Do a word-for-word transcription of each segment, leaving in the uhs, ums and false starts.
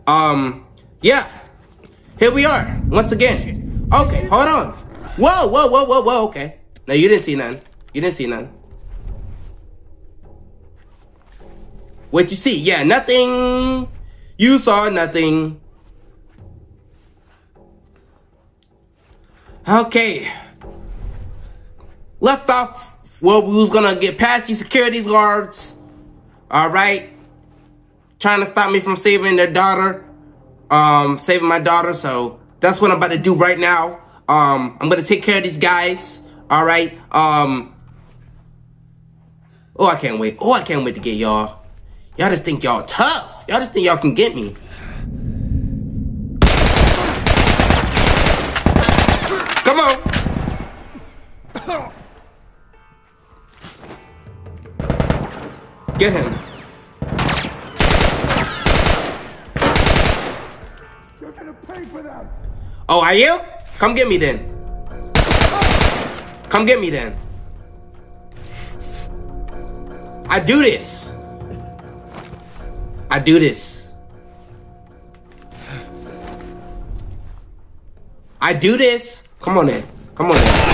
Um, yeah. Here we are, once again. Okay, hold on. Whoa, whoa, whoa, whoa, whoa, okay. No, you didn't see none. You didn't see none. What you see? Yeah, nothing. You saw nothing. Okay. Left off, well, we was gonna get past these security guards. Alright. Trying to stop me from saving their daughter. Um, saving my daughter, so that's what I'm about to do right now. Um, I'm gonna take care of these guys. Alright. Um. Oh, I can't wait. Oh, I can't wait to get y'all. Y'all just think y'all tough. Y'all just think y'all can get me. Come on. Get him. You're gonna pay for that. Oh, are you? Come get me then. Come get me then. I do this. I do this. I do this. Come on in. Come on in.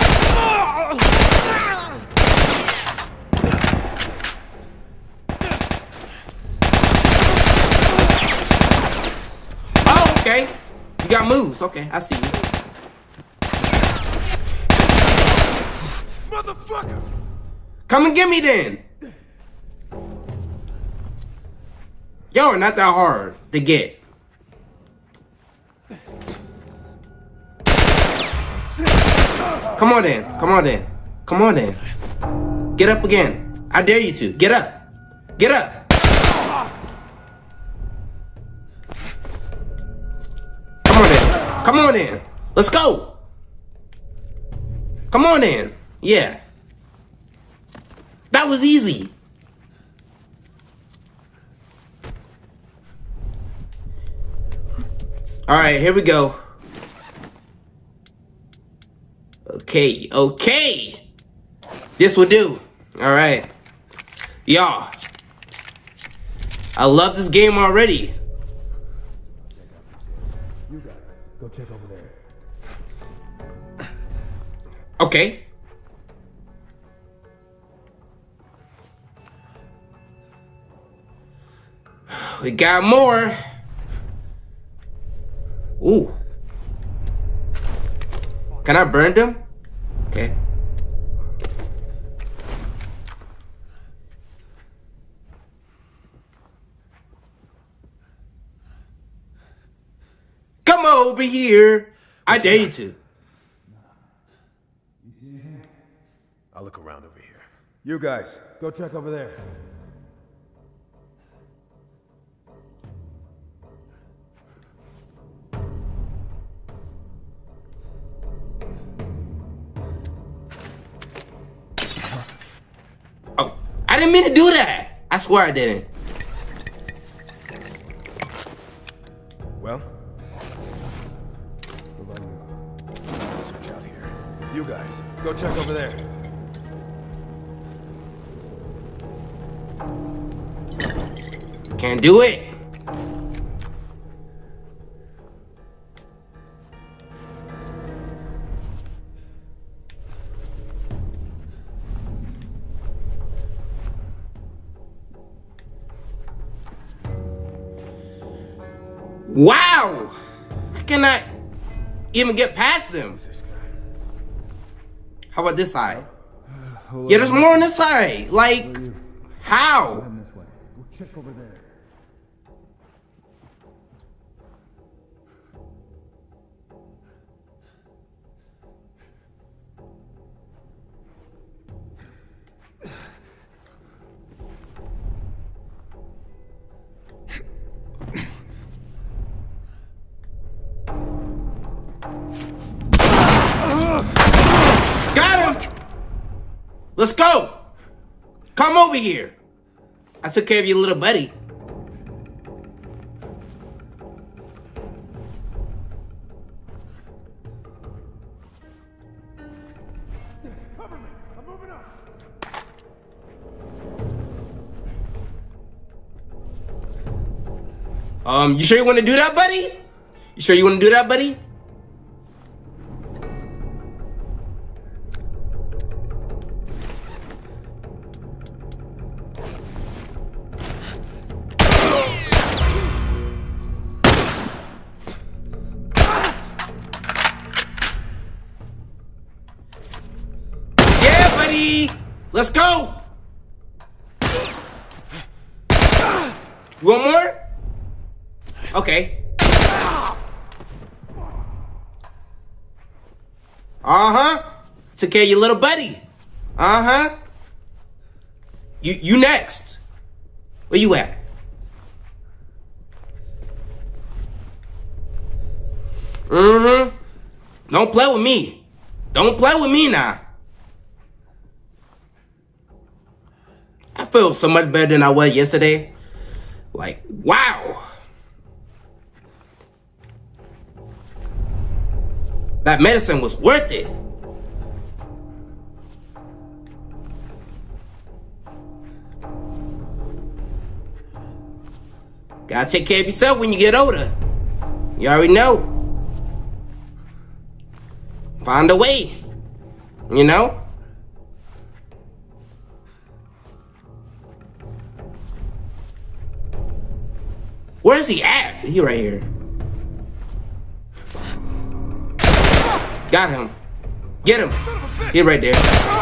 Oh, okay. You got moves. Okay, I see you. Motherfucker! Come and get me then. Y'all are not that hard to get. Come on then. Come on then. Come on then. Get up again. I dare you to. Get up. Get up. Come on then. Come on then. Let's go. Come on then. Yeah. That was easy. Alright, here we go. Okay, okay. This will do. Alright. Y'all. I love this game already. You guys, go check over there. Okay. We got more. Ooh. Can I burn them? Okay. Come over here. I dare you to. I'll look around over here. You guys, go check over there. Oh, I didn't mean to do that. I swear I didn't. Well, search out here. You guys, go check over there. Can't do it. Wow! I cannot even get past them. How about this side? Yeah, there's more on this side. Like, how? This way. Go check over there. Got him! Let's go! Come over here. I took care of your little buddy. Cover me! I'm moving up! Um, you sure you want to do that, buddy? You sure you want to do that, buddy? Yeah, buddy. Let's go. You want more? Okay. Uh-huh. Took care of your little buddy. Uh-huh. You you next. Where you at? Mm-hmm. Don't play with me. Don't play with me now. I feel so much better than I was yesterday. Like, wow. That medicine was worth it. Gotta take care of yourself when you get older. You already know. Find a way. You know? Where's he at? He right here. Got him. Get him. He right there.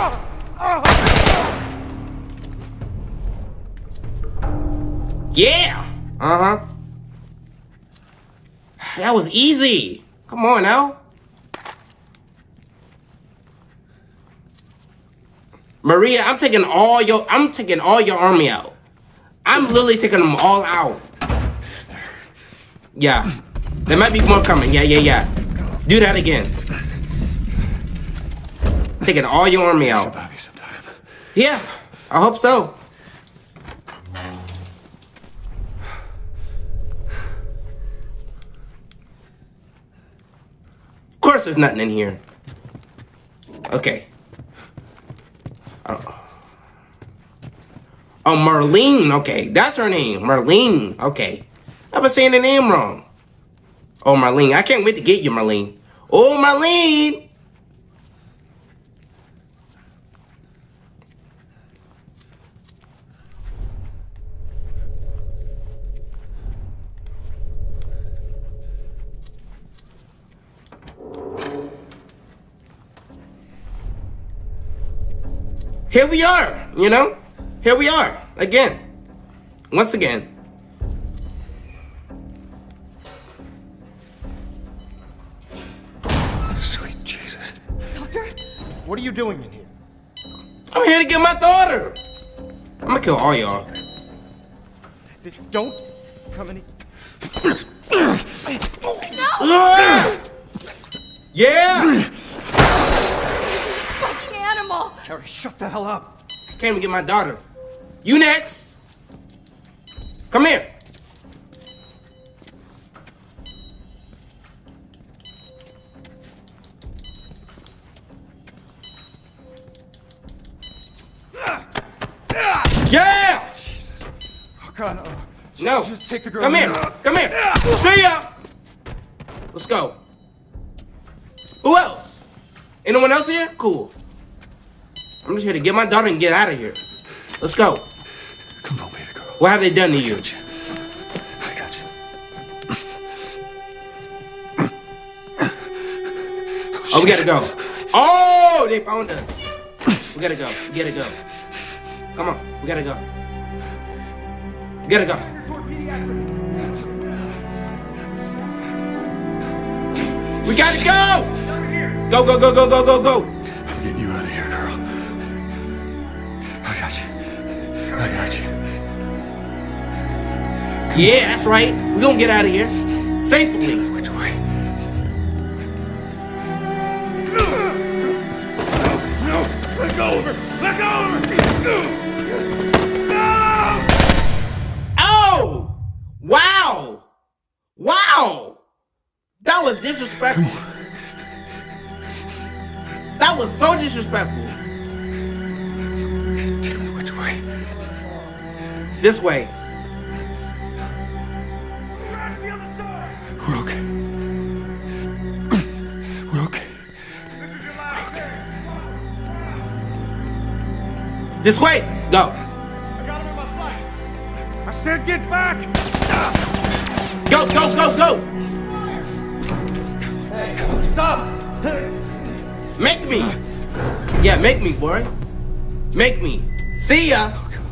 Yeah. Uh-huh. That was easy. Come on now. Maria, I'm taking all your I'm taking all your army out. I'm literally taking them all out. Yeah. There might be more coming. Yeah, yeah, yeah. Do that again. Taking all your army out. Yeah, I hope so. Of course there's nothing in here. Okay. Oh, oh Marlene. Okay, that's her name. Marlene. Okay. I've been saying the name wrong. Oh, Marlene. I can't wait to get you, Marlene. Oh, Marlene. Here we are, you know? Here we are, again. Once again. Sweet Jesus. Doctor? What are you doing in here? I'm here to get my daughter. I'm gonna kill all y'all. Don't come any... No! Yeah! Fucking animal! Carrie, shut the hell up. I came to get my daughter. You next. Come here. Yeah! Oh, God. Oh, just, No. Just take the girl. Come here. Come here. See ya. Let's go. Who else? Anyone else here? Cool. I'm just here to get my daughter and get out of here. Let's go. Come on, baby girl. What have they done to you? I got you. Oh, we gotta go. Oh, they found us. We gotta go. We gotta go. Come on. We gotta go. We gotta go. We gotta go. Go, go, go, go, go, go, go. I'm getting you out of here, girl. I got you. I got you. Yeah, that's right. We're gonna get out of here. Safely. Which way? No! Let go of her! Let go of her! No! Oh! Wow! Wow! That was disrespectful. That was so disrespectful. Tell me which way. This way. We're okay. We're okay. This way. Go. I got him in my sight. I said get back. Go, go, go, go. Hey, stop. Make me. Yeah, make me, boy. Make me. See ya.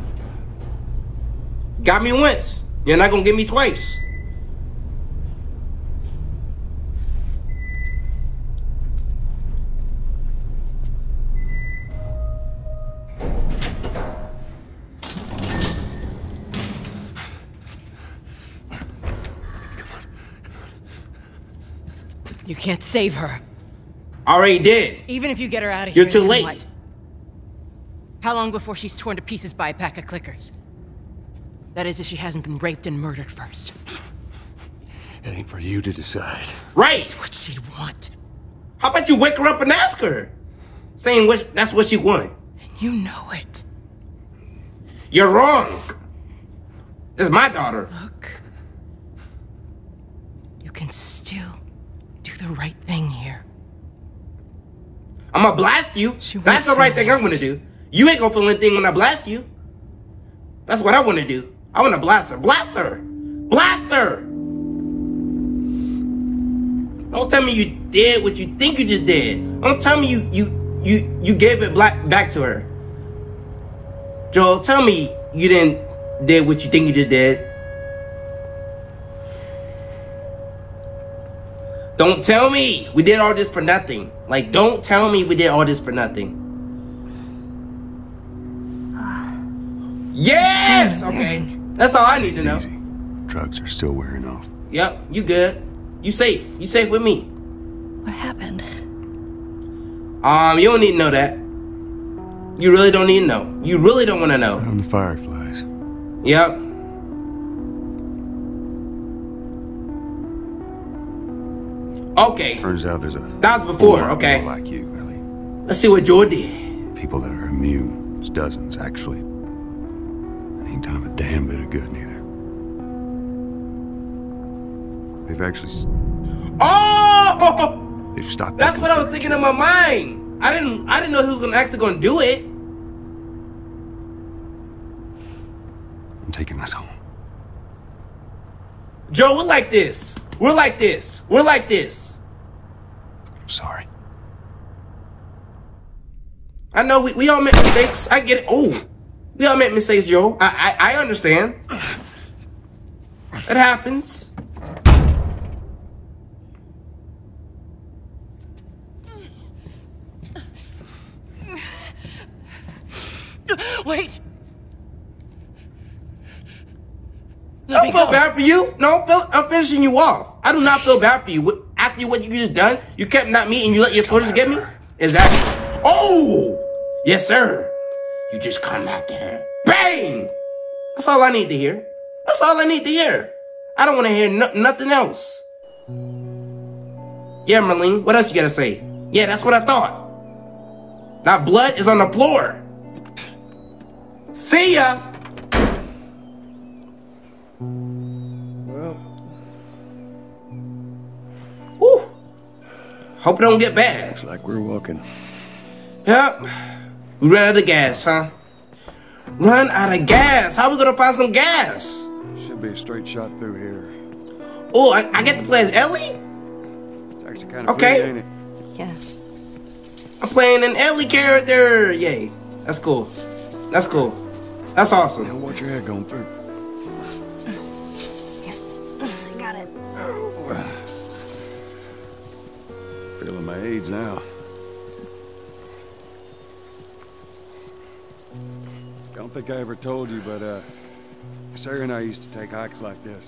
Got me once. You're not gonna get me twice. You can't save her. Already did. Even if you get her out of here. You're too then late. what? How long before she's torn to pieces by a pack of clickers? That is, if she hasn't been raped and murdered first. It ain't for you to decide. Right. That's what she'd want. How about you wake her up and ask her? Saying what, that's what she want. And you know it. You're wrong. This is my daughter. Look. You can still do the right thing here. I'm gonna blast you. She won't That's the right feel thing I'm gonna do. You ain't gonna feel anything when I blast you. That's what I wanna do. I wanna blast her. Blast her. Blast her. Don't tell me you did what you think you just did. Don't tell me you you you you gave it black back to her. Joel, tell me you didn't did what you think you just did. Don't tell me we did all this for nothing. Like, don't tell me we did all this for nothing. Yes! Okay. That's all I need to know. Easy. Drugs are still wearing off. Yep, you good. You safe. You safe with me. What happened? Um, you don't need to know that. You really don't need to know. You really don't want to know. Found the fireflies. Yep. Okay. Turns out there's a That was before, whole lot okay. more like you, Ellie. Let's see what Joel did. People that are immune. There's dozens, actually. Ain't done them a damn bit of good, neither. They've actually... s- Oh! They've stopped... That's that what I was thinking in my mind. I didn't I didn't know he was gonna actually gonna do it. I'm taking us home. Joe, we're like this. We're like this. We're like this. I'm sorry. I know we, we all make mistakes. I get it. Oh, we all make mistakes, Joe. I I, I understand. It happens. Wait. I don't feel bad for you. No, I'm, feel, I'm finishing you off. I do not feel bad for you. What- After what you just done, you kept not me and you let your tortoise get me? Exactly. Oh! Yes, sir. You just come out there. Bang! That's all I need to hear. That's all I need to hear. I don't want to hear no nothing else. Yeah, Marlene, what else you gotta say? Yeah, that's what I thought. That blood is on the floor. See ya! Well, Whew. Hope it don't get bad. looks like we're walking. Yep. We ran out of gas, huh? Run out of gas. How we gonna find some gas? Should be a straight shot through here. Oh, I, I get to play as Ellie? It's actually kind of Okay. pretty, ain't it? Yeah. I'm playing an Ellie character. Yay. That's cool. That's cool. That's awesome. Now watch your head going through. Got it. Feeling my age now. Don't think I ever told you, but uh, Sarah and I used to take hikes like this.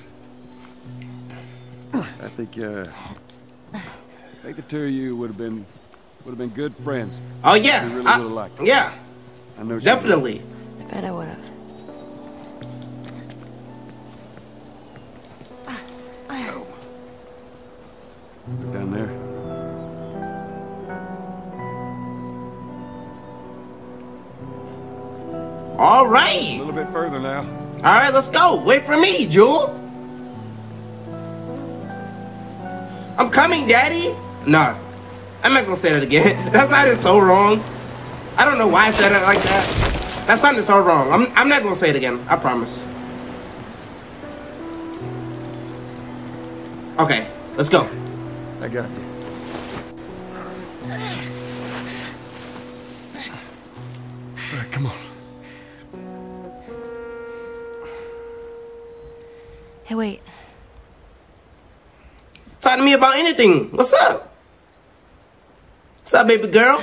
I think, uh, I think the two of you would have been, would have been good friends. Oh yeah. You really I- would've liked it. yeah. I know. she Definitely. I bet I would have. would. Down there. All A right. little bit further now. All right, let's go. Wait for me, Jewel. I'm coming, Daddy. No, I'm not gonna say that again. That sounded so wrong. I don't know why I said it like that. That sounded so wrong. I'm, I'm not gonna say it again. I promise. Okay, let's go. I got you. All right, come on. Hey, wait. Talk to me about anything. What's up? What's up, baby girl?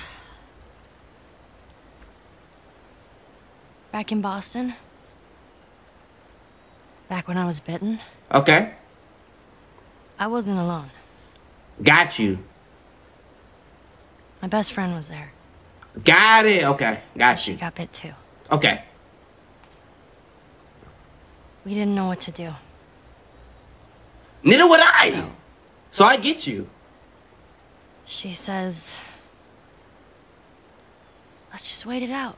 Back in Boston. Back when I was bitten. Okay. I wasn't alone. Got you. My best friend was there. Got it. Okay. Got She you. got bit too. Okay. We didn't know what to do. Neither would I. So- So I get you. She says, let's just wait it out.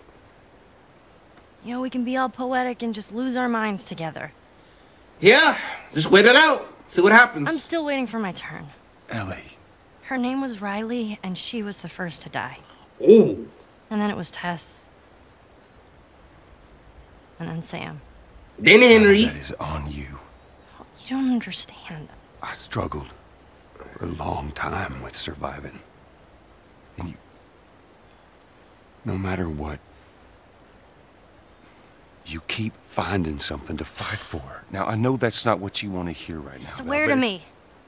You know, we can be all poetic and just lose our minds together. Yeah. Just wait it out. See what happens. I'm still waiting for my turn. Ellie. Her name was Riley, and she was the first to die. Ooh. And then it was Tess. And then Sam. Then Henry. That is on you. You don't understand. I struggled for a long time with surviving. And you... No matter what, you keep finding something to fight for. Now, I know that's not what you want to hear right now. Swear Belle, to but it's- me.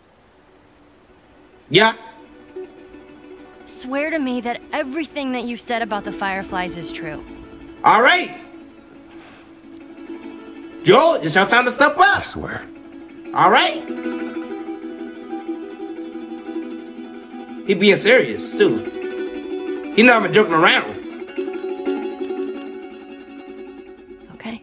Yeah. Swear to me that everything that you said about the Fireflies is true. All right. Joel, it's your time to step I up. swear. All right. He being serious, too. He not even joking around. Okay?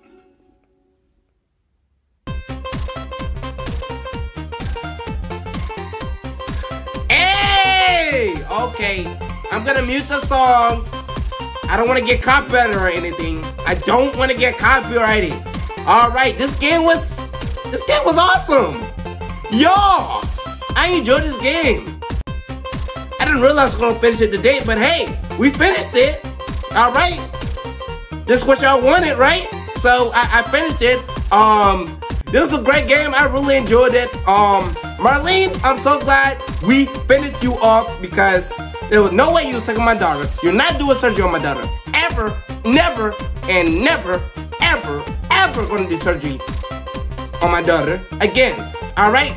Hey! Okay. I'm gonna mute the song. I don't want to get copyrighted or anything. I don't want to get copyrighted. All right. This game was... This game was awesome. Y'all, I enjoyed this game. I didn't realize I was gonna finish it today, but hey, we finished it. All right. This is what y'all wanted, right? So I, I finished it. Um, this was a great game. I really enjoyed it. Um, Marlene, I'm so glad we finished you off because there was no way you was taking my daughter. You're not doing surgery on my daughter. Ever, never, and never, ever, ever gonna do surgery on my daughter again. All right?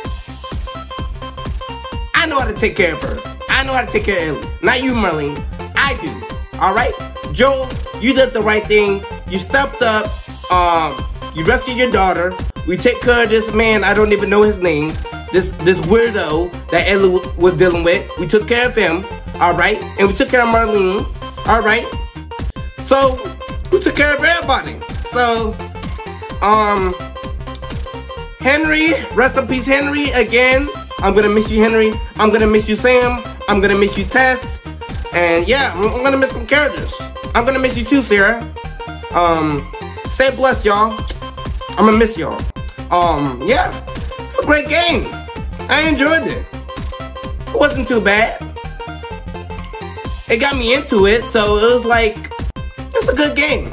I know how to take care of her. I know how to take care of Ellie. Not you, Marlene. I do. All right? Joel, you did the right thing. You stepped up. Um, you rescued your daughter. We take care of this man. I don't even know his name. This this weirdo that Ellie w- was dealing with. We took care of him. All right? And we took care of Marlene. All right? So, we took care of everybody. So, um... Henry, rest in peace, Henry, again. I'm gonna miss you, Henry. I'm gonna miss you, Sam. I'm gonna miss you, Tess. And yeah, I'm, I'm gonna miss some characters. I'm gonna miss you too, Sarah. Um, stay blessed, y'all. I'm gonna miss y'all. Um, yeah, it's a great game. I enjoyed it. It wasn't too bad. It got me into it, so it was like, it's a good game.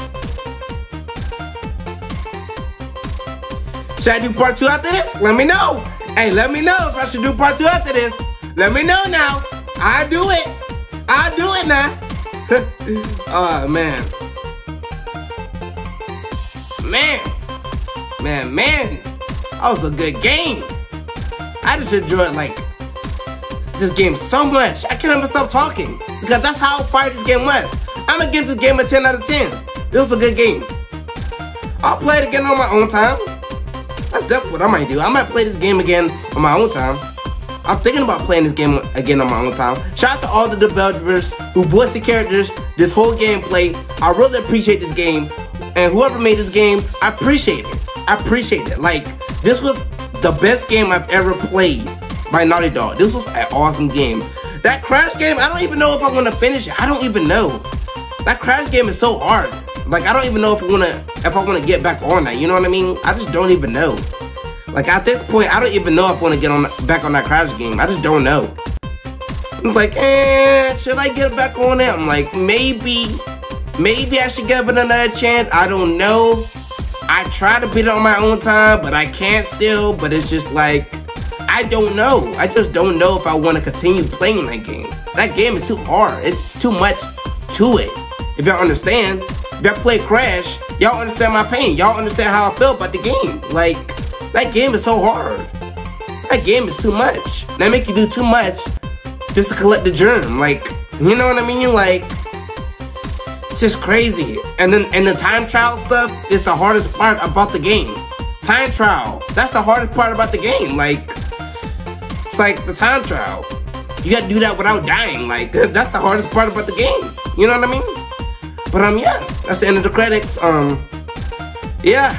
Should I do part two after this? Let me know. Hey, let me know if I should do part two after this. Let me know now. I'll do it. I'll do it now. Oh, man. Man. Man, man. That was a good game. I just enjoyed, like, this game so much. I can't even stop talking. Because that's how fire this game was. I'm going to give this game a ten out of ten. This was a good game. I'll play it again on my own time. That's, that's what I might do. I might play this game again on my own time. I'm thinking about playing this game again on my own time. Shout out to all the developers who voiced the characters this whole gameplay. I really appreciate this game. And whoever made this game, I appreciate it. I appreciate it. Like, this was the best game I've ever played by Naughty Dog. This was an awesome game. That Crash game, I don't even know if I'm going to finish it. I don't even know. That Crash game is so hard. Like, I don't even know if I want to if I want to get back on that. You know what I mean? I just don't even know. Like at this point, I don't even know if I want to get on back on that Crash game. I just don't know. I'm like, eh, should I get back on it? I'm like, maybe, maybe I should give it another chance. I don't know. I try to beat it on my own time, but I can't still. But it's just like, I don't know. I just don't know if I want to continue playing that game. That game is too hard. It's too much to it. If y'all understand, if y'all play Crash, y'all understand my pain. Y'all understand how I feel about the game. Like, that game is so hard. That game is too much. They make you do too much just to collect the germ. Like, you know what I mean? Like, it's just crazy. And then, and the time trial stuff is the hardest part about the game. Time trial. That's the hardest part about the game. Like, it's like the time trial. You gotta do that without dying. Like, that's the hardest part about the game. You know what I mean? But, um, yeah. That's the end of the credits. Um, yeah.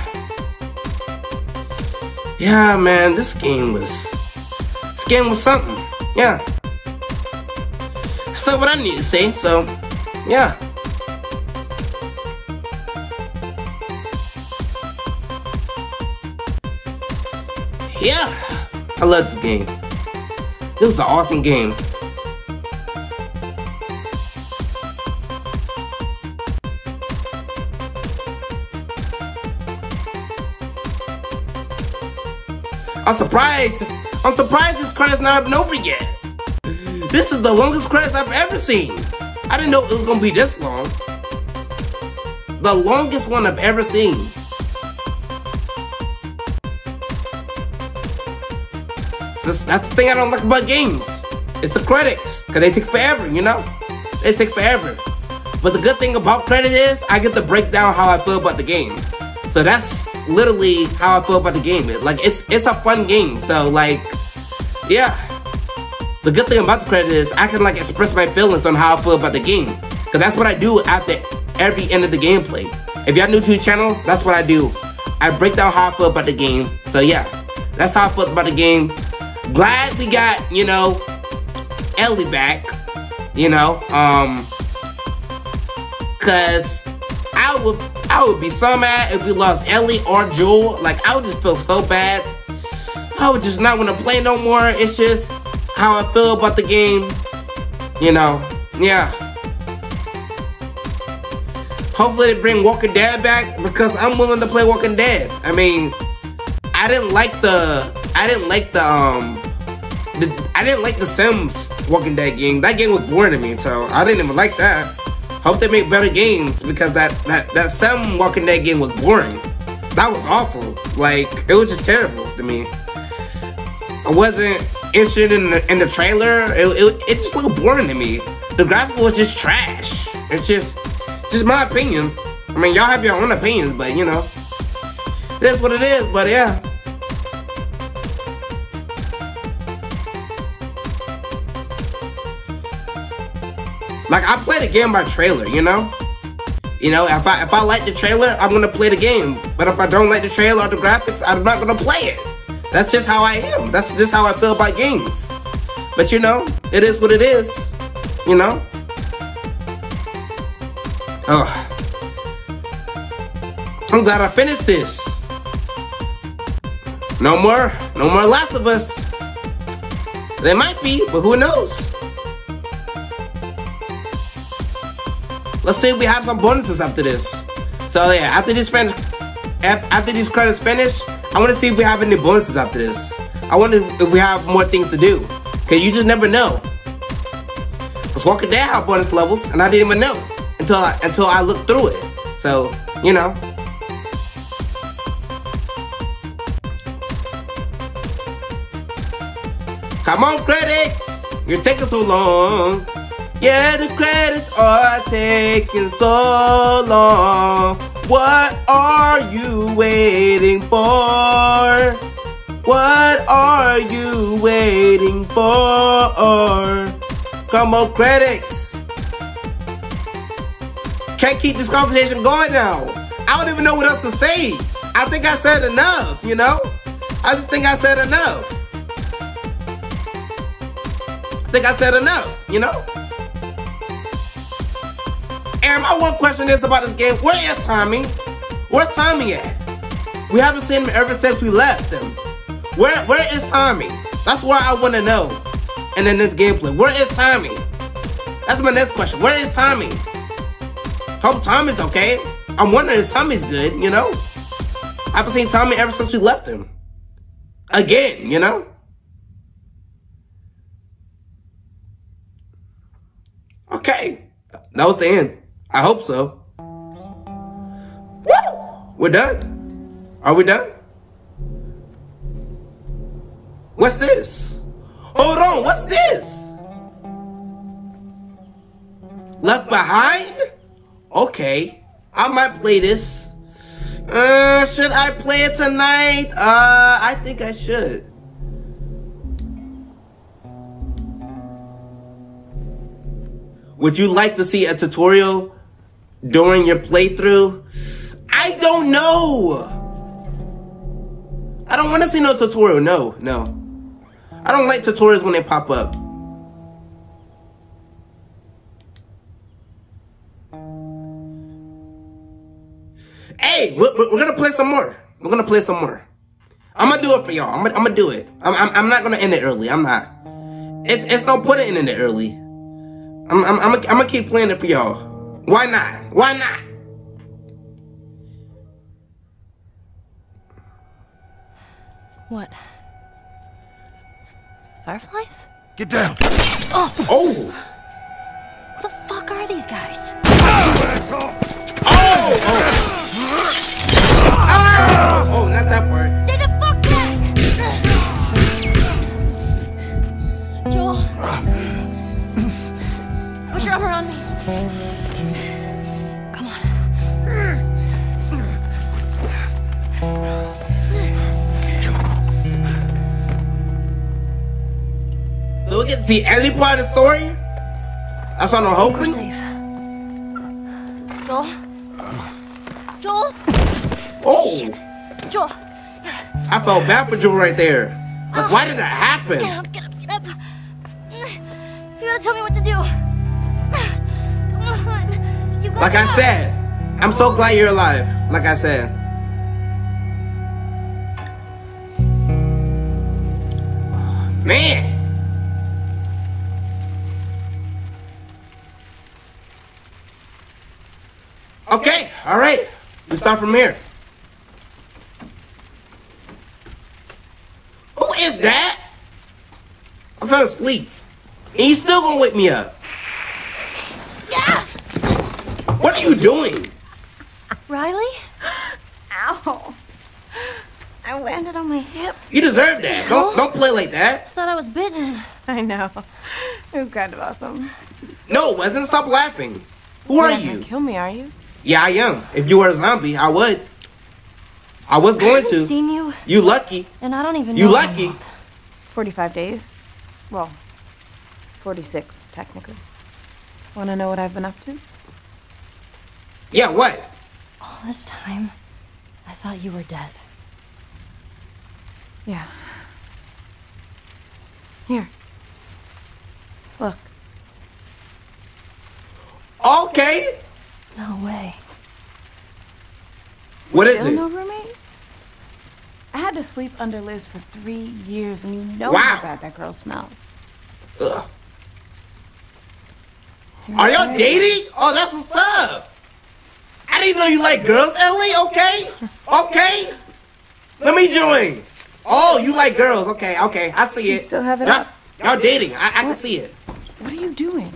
Yeah, man. This game was... This game was something. Yeah. That's what I need to say. So, yeah. Yeah. I love this game. It was an awesome game. I'm surprised. I'm surprised this credit's not up over yet. This is the longest credits I've ever seen. I didn't know it was gonna be this long. The longest one I've ever seen. So that's the thing I don't like about games. It's the credits, cause they take forever, you know? They take forever. But the good thing about credit is I get to break down how I feel about the game. So that's literally how I feel about the game. Like, it's it's a fun game. So like, yeah. The good thing about the credit is I can like express my feelings on how I feel about the game. Cause that's what I do after every end of the gameplay. If y'all new to the channel, that's what I do. I break down how I feel about the game. So yeah, that's how I feel about the game. Glad we got, you know, Ellie back. You know, um, cause I would I would be so mad if we lost Ellie or Joel. Like, I would just feel so bad. I would just not want to play no more. It's just how I feel about the game. You know, yeah. Hopefully they bring Walking Dead back, because I'm willing to play Walking Dead. I mean, I didn't like the, I didn't like the, um, the, I didn't like the Sims Walking Dead game. That game was boring to me, so I didn't even like that. Hope they make better games, because that, that, that Sim Walking Dead game was boring. That was awful. Like, it was just terrible to me. I wasn't interested in the, in the trailer. It, it, it just looked boring to me. The graphic was just trash. It's just, just my opinion. I mean, y'all have your own opinions, but you know, it is what it is, but yeah. Like, I play the game by trailer, you know? You know, if I if I like the trailer, I'm gonna play the game. But if I don't like the trailer or the graphics, I'm not gonna play it. That's just how I am. That's just how I feel about games. But you know, it is what it is. You know? Oh. I'm glad I finished this. No more, no more Last of Us. There might be, but who knows? Let's see if we have some bonuses after this. So yeah, after this finish, after these credits finish, I want to see if we have any bonuses after this. I wonder if we have more things to do, cause you just never know. Cause Walking Dead have bonus levels, and I didn't even know until I until I looked through it. So you know. Come on, credits! You're taking so long. Yeah, the credits are taking so long. What are you waiting for? What are you waiting for? Come on, credits. Can't keep this conversation going now. I don't even know what else to say. I think I said enough, you know? I just think I said enough. I think I said enough, you know? And my one question is about this game, where is Tommy? Where's Tommy at? We haven't seen him ever since we left him. Where where is Tommy? That's where I want to know. And then this gameplay, where is Tommy? That's my next question. Where is Tommy? Hope Tommy's okay. I'm wondering if Tommy's good, you know? I haven't seen Tommy ever since we left him. Again, you know? Okay. That was the end. I hope so. Woo! We're done. Are we done? What's this? Hold on, what's this? Left Behind? Okay. I might play this. Uh, should I play it tonight? Uh, I think I should. Would you like to see a tutorial during your playthrough? I don't know. I don't want to see no tutorial. No, no. I don't like tutorials when they pop up. Hey, we're, we're gonna play some more. We're gonna play some more. I'm gonna do it for y'all. I'm gonna, I'm gonna do it. I'm, I'm, I'm not gonna end it early. I'm not. It's, it's no point in ending it early. I'm, I'm, I'm, I'm gonna keep playing it for y'all. Why not? Why not? What? Fireflies? Get down! Oh! Oh! Who the fuck are these guys? Asshole! Oh! Oh! Oh! Oh, not that part. Stay the fuck back! Joel. Put your arm around me. Come on. So we get to see every part of the story? That's what I'm We're hoping? safe. Joel? Joel? Oh! Shit. Joel. I felt bad for Joel right there. Like, why did that happen? Get up, get up, get up. You gotta tell me what to do. Come on. You gotta Like I said, I'm so glad you're alive. Like I said. Man. Okay, all right. We start from here. Who is that? I'm trying to sleep. And you still gonna wake me up. Yeah. What are you doing? Riley? Ow. I landed on my hip. You deserve that. Don't don't play like that. I thought I was bitten. I know. It was kind of awesome. No, it wasn't. Stop laughing. Who You're are not gonna you? kill me, are you? Yeah, I am. If you were a zombie, I would. I was I going haven't to. seen you, You lucky. and I don't even You know. lucky. how long. forty-five days. Well, forty-six, technically. Want to know what I've been up to? Yeah, what? All this time, I thought you were dead. Yeah. Here. Look. Okay. No way. What is Still it? no roommate? I had to sleep under Liz for three years, and you know Wow. how bad that girl smelled. Ugh. Here Are it y'all is. dating? Oh, that's what's up. I didn't know you like girls, Ellie. Okay. Okay. Let me join. Oh, you like girls. Okay, okay. I see You it. still have it y'all, up? Y'all dating. I, I can What? see it. What are you doing?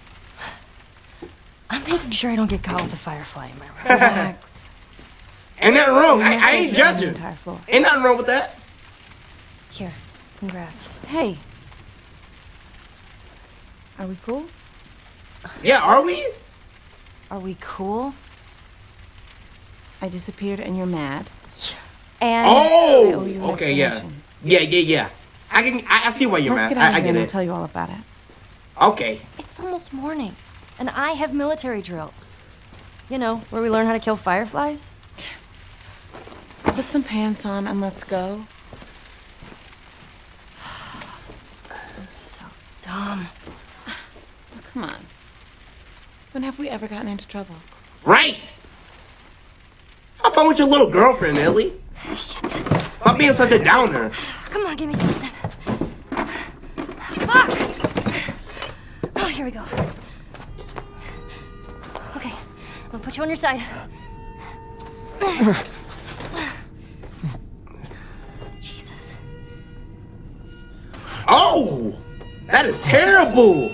I'm making sure I don't get caught with a firefly in my room. Relax. Ain't nothing wrong. I, You're not I ain't taking on the judging. entire floor. Ain't nothing wrong with that. Here, congrats. Hey. Are we cool? Yeah, are we? Are we cool? I disappeared and you're mad. And I owe Oh, you an okay, yeah, explanation. yeah, yeah, yeah. I can. I, I see why you're Let's mad. get out I, I of here get and I'll it. tell you all about it. Okay. It's almost morning, and I have military drills. You know, where we learn how to kill fireflies. Put some pants on and let's go. I'm so dumb. Oh, come on. When have we ever gotten into trouble? Right. Have fun with your little girlfriend, Ellie. Shit. Stop being such a downer. Come on, give me something. Fuck! Oh, here we go. Okay, I'm gonna put you on your side. Jesus. Oh! That is terrible!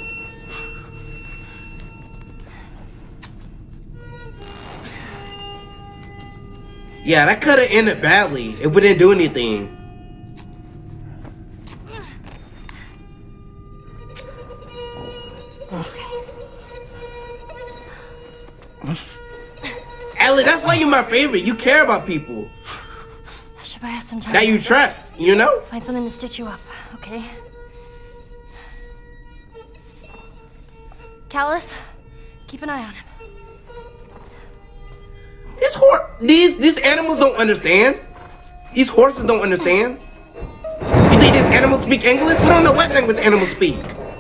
Yeah, that could have ended badly if we didn't do anything. Ellie, that's why you're my favorite. You care about people I should buy us some time. that you trust, you know? Find something to stitch you up, okay? Callus, keep an eye on him. This horse, these these animals don't understand. These horses don't understand. You think these animals speak English? We don't know what language animals speak.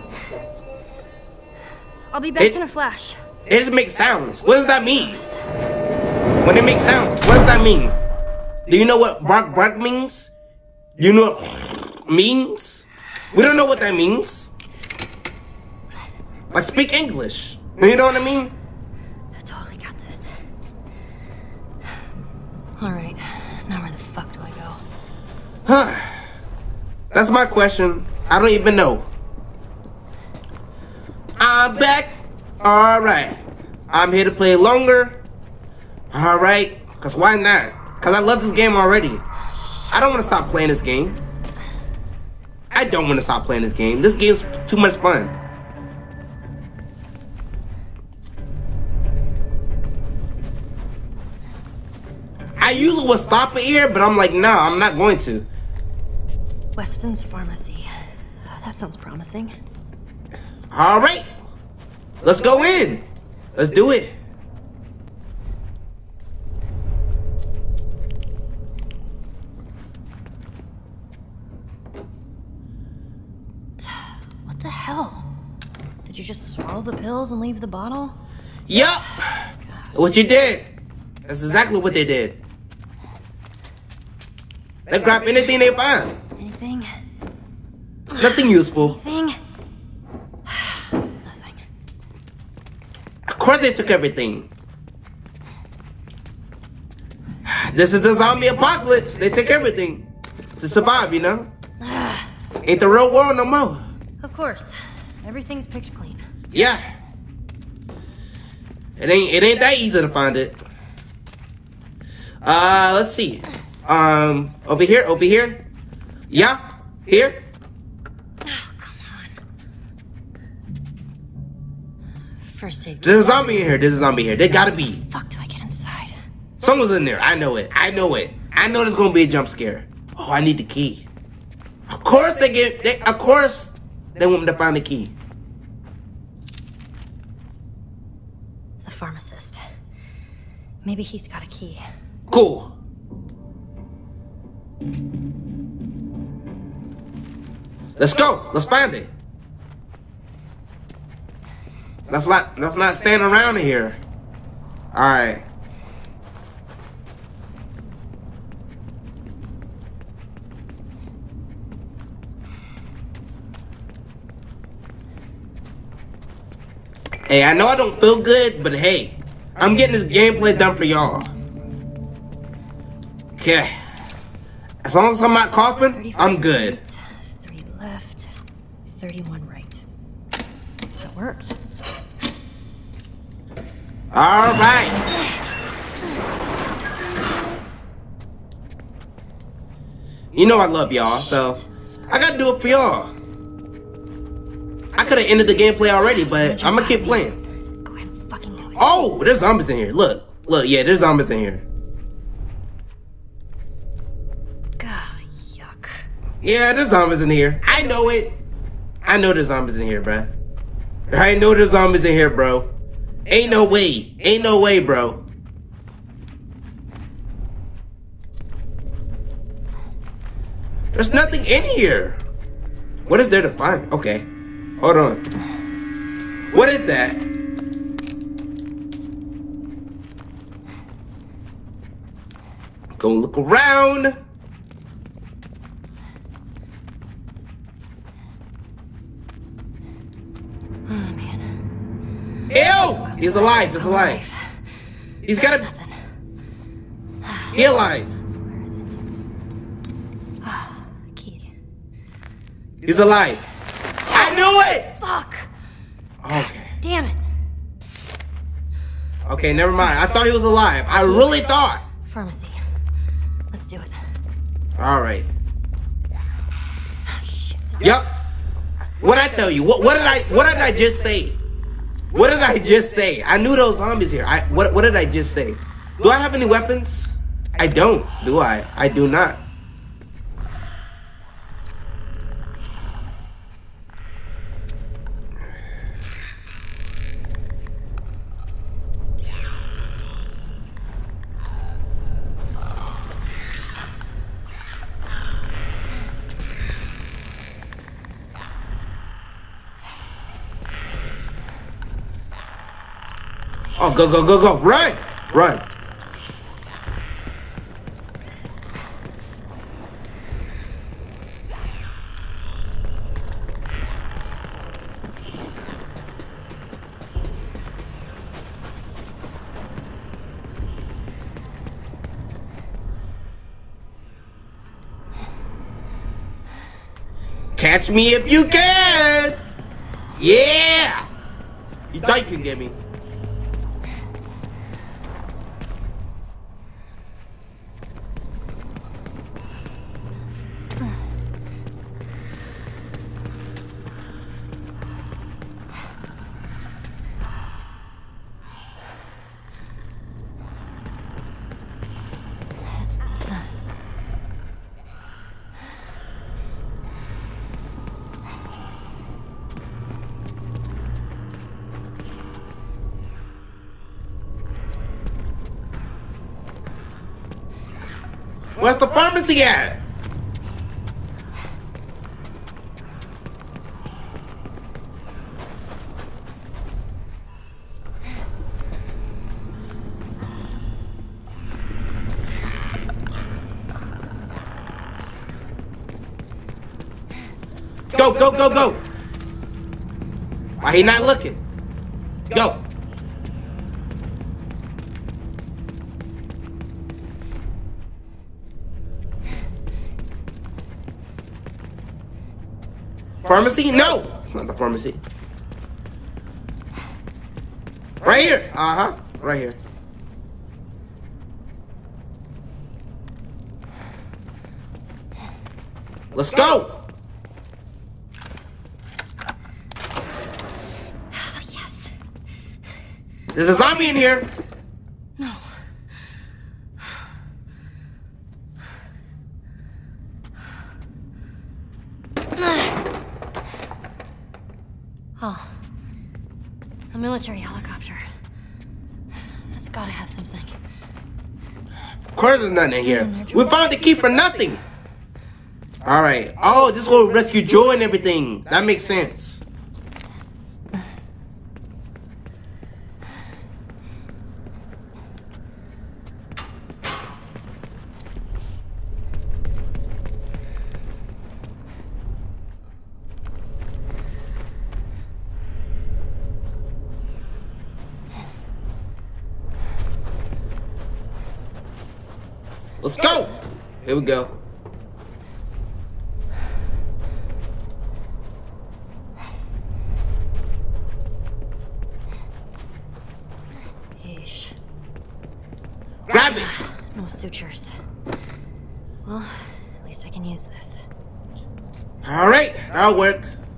I'll be back It- in a flash. They just make sounds. What does that mean? When they make sounds, what does that mean? Do you know what bark bark means? Do you know what means? We don't know what that means. Like, speak English. You know what I mean? I totally got this. Alright, now where the fuck do I go? Huh. That's my question. I don't even know. I'm back. Alright. I'm here to play longer. Alright. Because why not? Because I love this game already. I don't want to stop playing this game. I don't want to stop playing this game. This game's too much fun. I usually would stop it here, but I'm like, nah, I'm not going to. Weston's Pharmacy. That sounds promising. Alright. Let's go in. Let's do it. What the hell? Did you just swallow the pills and leave the bottle? Yup. What you did. That's exactly what they did. They grab anything they find. Anything? Nothing useful. Anything? Nothing. Of course they took everything. This is the zombie apocalypse. They take everything to survive, you know? Ain't the real world no more. Of course. Everything's picked clean. Yeah. It ain't it ain't that easy to find it. Uh let's see. Um over here, over here. Yeah, here. Oh, come on. First aid. There's a zombie in here. There's a zombie here. There gotta be. Fuck do I get inside? Someone's in there. I know it. I know it. I know there's gonna be a jump scare. Oh, I need the key. Of course they get. They, of course they want me to find the key. The pharmacist. Maybe he's got a key. Cool. Let's go. Let's find it. Let's not. Let's not stand around in here. All right. Hey, I know I don't feel good, but hey, I'm getting this gameplay done for y'all. Okay. As long as I'm not coughing, I'm good. Right, three left, thirty-one right. That worked. All right. You know I love y'all, so I gotta do it for y'all. I could have ended the gameplay already, but I'm gonna keep playing. Go ahead and fucking do it. Oh, there's zombies in here. Look, look, yeah, there's zombies in here. God, yuck. Yeah, there's zombies in here. I know it. I know there's zombies in here, bruh. I know there's zombies in here, bro. Ain't no way. Ain't no way, bro. There's nothing in here. What is there to find? Okay. Hold on. What is that? Go look around. He's alive. He's alive. He's got to... He alive. Key. He's alive. I knew it! Fuck. Okay. Damn it. Okay, never mind. I thought he was alive. I really thought. Pharmacy. Let's do it. All right. Shit. Yep. What I tell you? What what did I what did I just say? What did I just say? I knew those zombies here. I what what did I just say? Do I have any weapons? I don't. Do I? I do not. Oh, go, go, go, go. Run! Run. Catch me if you can! Yeah! You thought you could get me. Where's the pharmacy at? Go, go, go, go. Why he not looking? Go. Pharmacy? No! It's not the pharmacy. Right here! Uh-huh. Right here. Let's go! Yes. There's a zombie in here! No. Oh. A military helicopter. That's gotta have something. Of course there's nothing in here. We found the key for nothing! Alright. Oh, this will rescue Joe and everything. That makes sense. Let's go! Here we go. Yeesh. Grab it! No sutures. Well, at least I can use this. Alright, that'll work.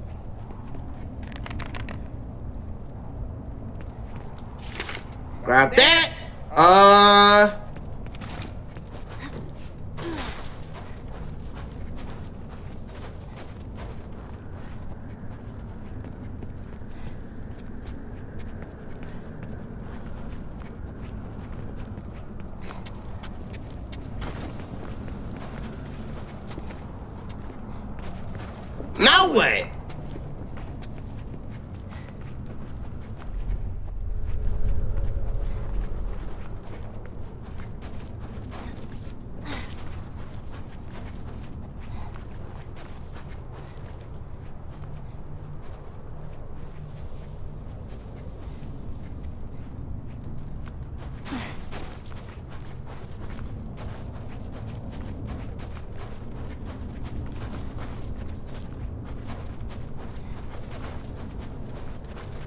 Grab that! Uh... Now what?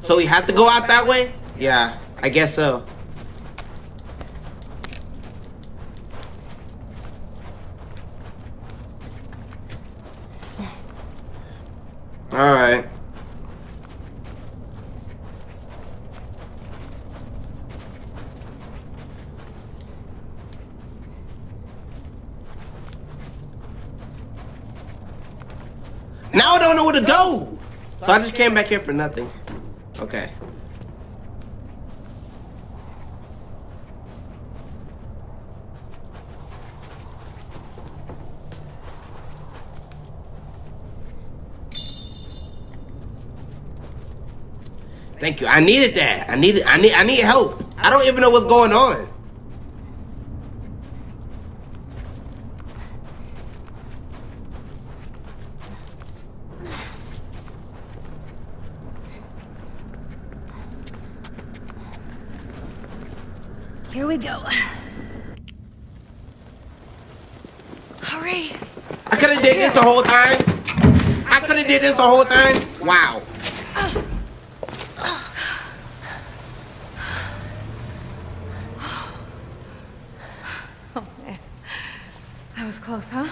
So we have to go out that way? Yeah, I guess so. Alright. Now I don't know where to go. So I just came back here for nothing. Okay. Thank you. I needed that. I needed I need I need help. I don't even know what's going on. Here we go. Hurry! I could have did this the whole time. I could have did this the whole time. Wow. Oh, man. That was close, huh?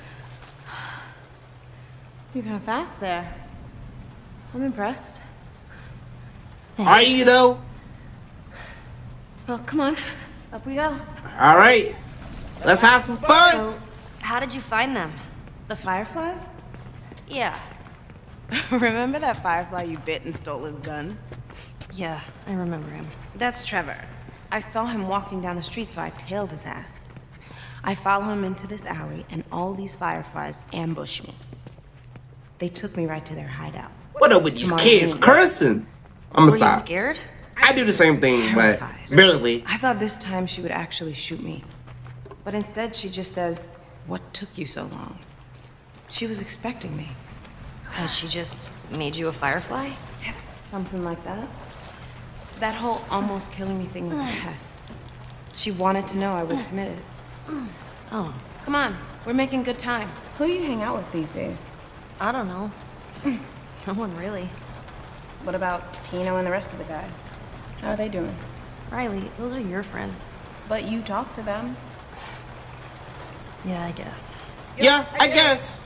You're kind of fast there. I'm impressed. Are you though? Well, come on. Up we go. All right. Let's have some fun. So, how did you find them? The fireflies? Yeah. Remember that firefly you bit and stole his gun? Yeah, I remember him. That's Trevor. I saw him walking down the street, so I tailed his ass. I follow him into this alley, and all these fireflies ambush me. They took me right to their hideout. What up with these Tomorrow kids morning. cursing? I'm Were gonna you stop. scared? I do the same thing, but Terrified. barely. I thought this time she would actually shoot me. But instead, she just says, "What took you so long?" She was expecting me. Oh, she just made you a firefly? Something like that. That whole almost killing me thing was a test. She wanted to know I was committed. Oh, Come on, we're making good time. Who do you hang out with these days? I don't know. No one really. What about Tino and the rest of the guys? How are they doing? Riley, those are your friends. But you talk to them. Yeah, I guess. Yeah, I guess.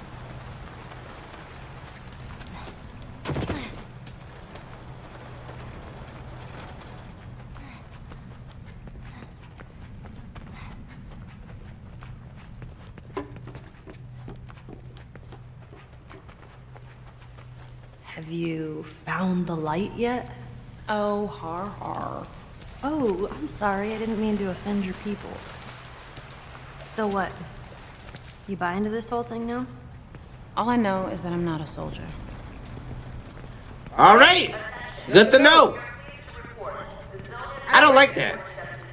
Have you found the light yet? Oh, har har. Oh, I'm sorry. I didn't mean to offend your people. So what? You buy into this whole thing now? All I know is that I'm not a soldier. All right. Good to know. I don't like that.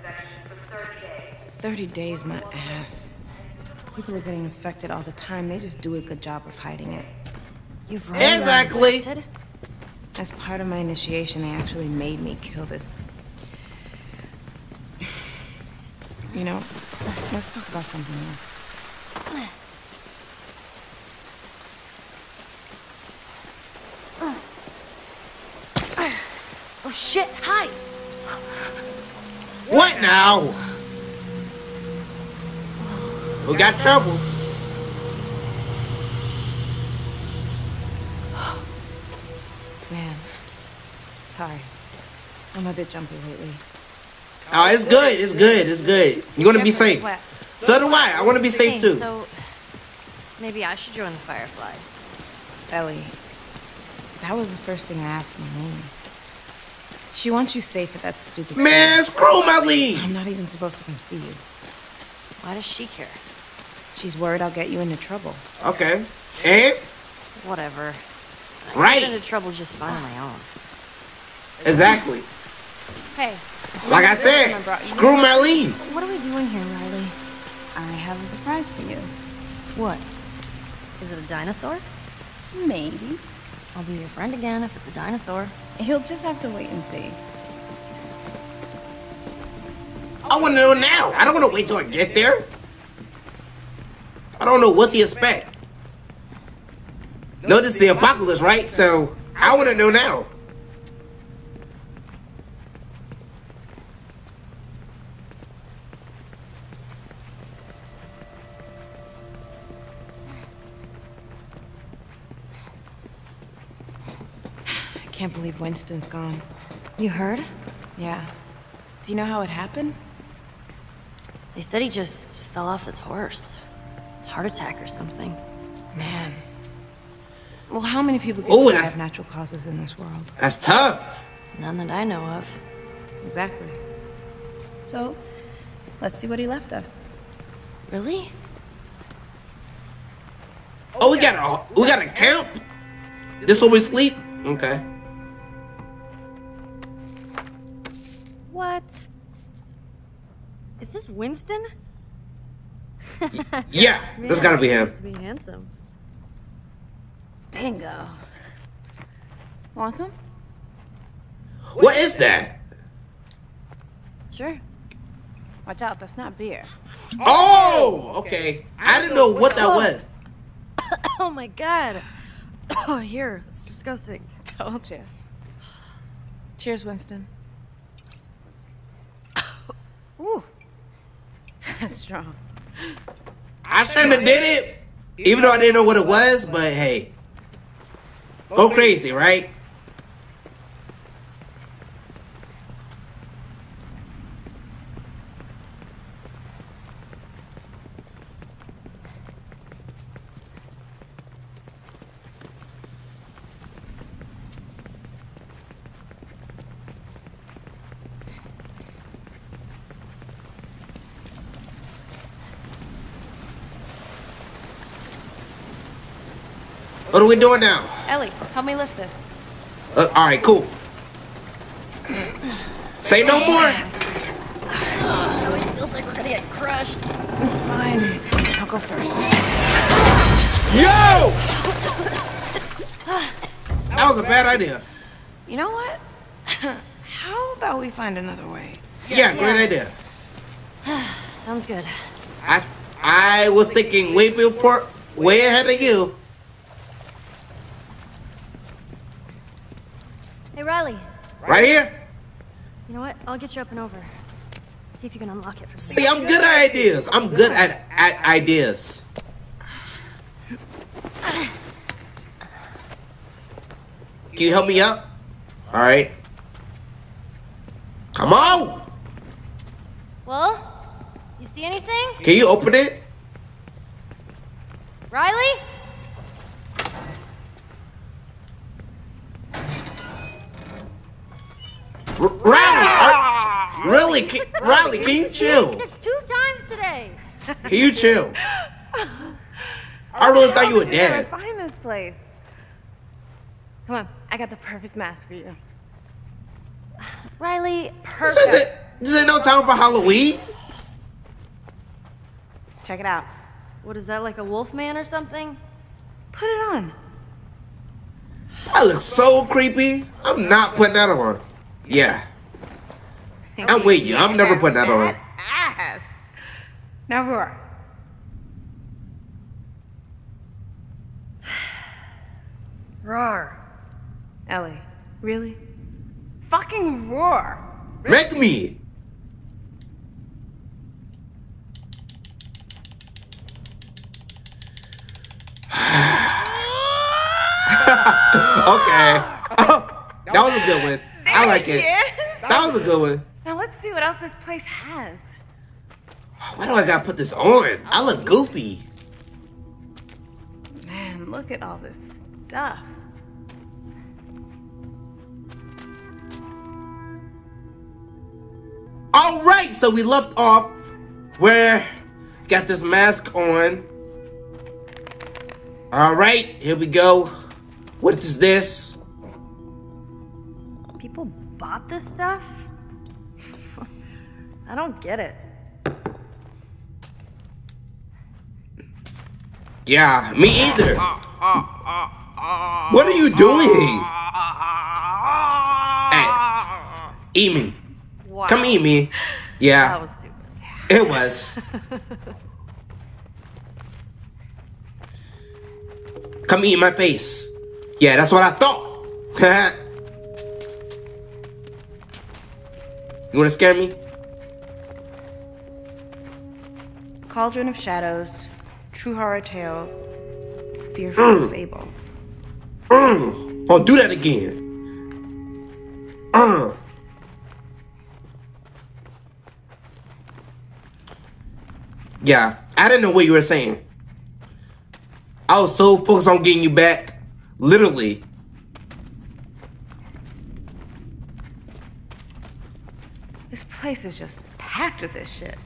thirty days, my ass. People are getting infected all the time. They just do a good job of hiding it. You've really been Exactly. infected? As part of my initiation, they actually made me kill this. You know, let's talk about something else. Oh shit, hi! What now? We got trouble. Man, sorry. I'm a bit jumpy lately. Oh, it's good. It's good. It's good. You're gonna be safe. What? So do I. I want to be safe Hey, too. so maybe I should join the Fireflies. Ellie, that was the first thing I asked Marlene. She wants you safe at that stupid Man, screw my lead. I'm not even supposed to come see you. Why does she care? She's worried I'll get you into trouble. Okay. And Whatever. I Right. get into trouble just fine on my own. exactly. Hey. Like I I said, brought you screw my lead. What are we doing here, Riley? I have a surprise for you. What? Is it a dinosaur? Maybe. I'll be your friend again if it's a dinosaur. You'll just have to wait and see. I want to know now. I don't want to wait till I get there. I don't know what to expect. No, this is the apocalypse, right? So I want to know now. can't believe Winston's gone. You heard? Yeah. Do you know how it happened? They said he just fell off his horse. Heart attack or something. Man. Well, how many people get Ooh, die that's- of natural causes in this world? That's tough. None that I know of. Exactly. So, let's see what he left us. Really? Oh, we got a we got a camp. This where we sleep. Okay. What? Is this Winston? Yeah, that's gotta be him. Supposed to be handsome. Bingo. Want some? What is that? Sure. Watch out, that's not beer. Oh, okay. I didn't know what that was. Oh my god. Oh, here. It's disgusting. Told you. Cheers, Winston. Ooh. That's strong. I shouldn't have did it, even though I didn't know what it was. But hey, go crazy, right? What are we doing now? Ellie, help me lift this. Uh, all right, cool. Say no more. It always feels like we're gonna get crushed. It's fine. I'll go first. Yo! That was a bad idea. You know what? How about we find another way? Yeah, great idea. Sounds good. I I was thinking way before, way ahead of you. Hey, Riley. Right here. You know what? I'll get you up and over. See if you can unlock it for me. See, I'm good at ideas. I'm good at, at ideas. Can you help me up? All right. Come on. Well, you see anything? Can you open it? Riley? R- Riley, are- really? Can, Riley, can you chill? That's two times today. Can you chill? I really thought you were dead. Find this place. Come on, I got the perfect mask for you. Riley, This isn't, this ain't no time for Halloween. Check it out. what is that, like a wolf man or something? Put it on. I look so creepy. I'm not putting that on. Yeah. I'm with you. I'm never putting that on. Ass. Now roar. Roar. Ellie, really? Fucking roar. Make me. Okay. That was a good one. I like it. That was a good one. Now let's see what else this place has. Why do I gotta put this on? I look goofy. Man, look at all this stuff. All right, so we left off where got this mask on. All right, here we go. What is this? People bought this stuff? I don't get it. Yeah, me either. What are you doing? Hey, eat me. Wow. Come eat me. Yeah, That was stupid. it was. Come eat my face. Yeah, that's what I thought. You wanna scare me? Cauldron of Shadows, True Horror Tales, Fearful Mm. Fables. Mm. Oh, do that again. Uh. Yeah, I didn't know what you were saying. I was so focused on getting you back. Literally. This place is just packed with this shit.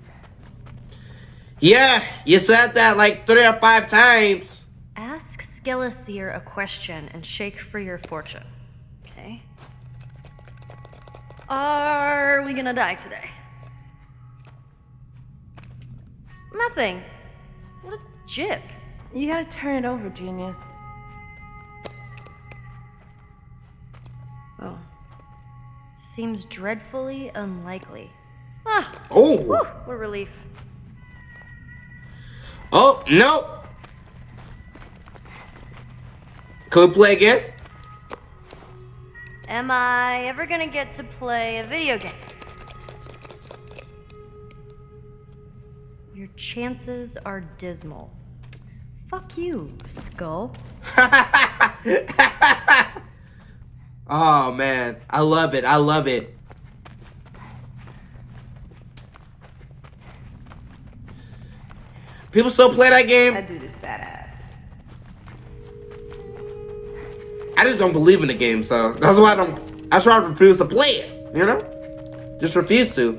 Yeah, you said that like three or five times. Ask Skeleseer a question and shake for your fortune. Okay? Are we gonna die today? Nothing. What a jip. You gotta turn it over, genius. Oh. Seems dreadfully unlikely. Ah, Oh. whew, what a relief. Oh, no. Could we play again? Am I ever gonna get to play a video game? Your chances are dismal. Fuck you, Skull. Oh, man. I love it. I love it. People still play that game? That dude is badass. I just don't believe in the game, so that's why I don't. That's why I refuse to play it. You know, just refuse to.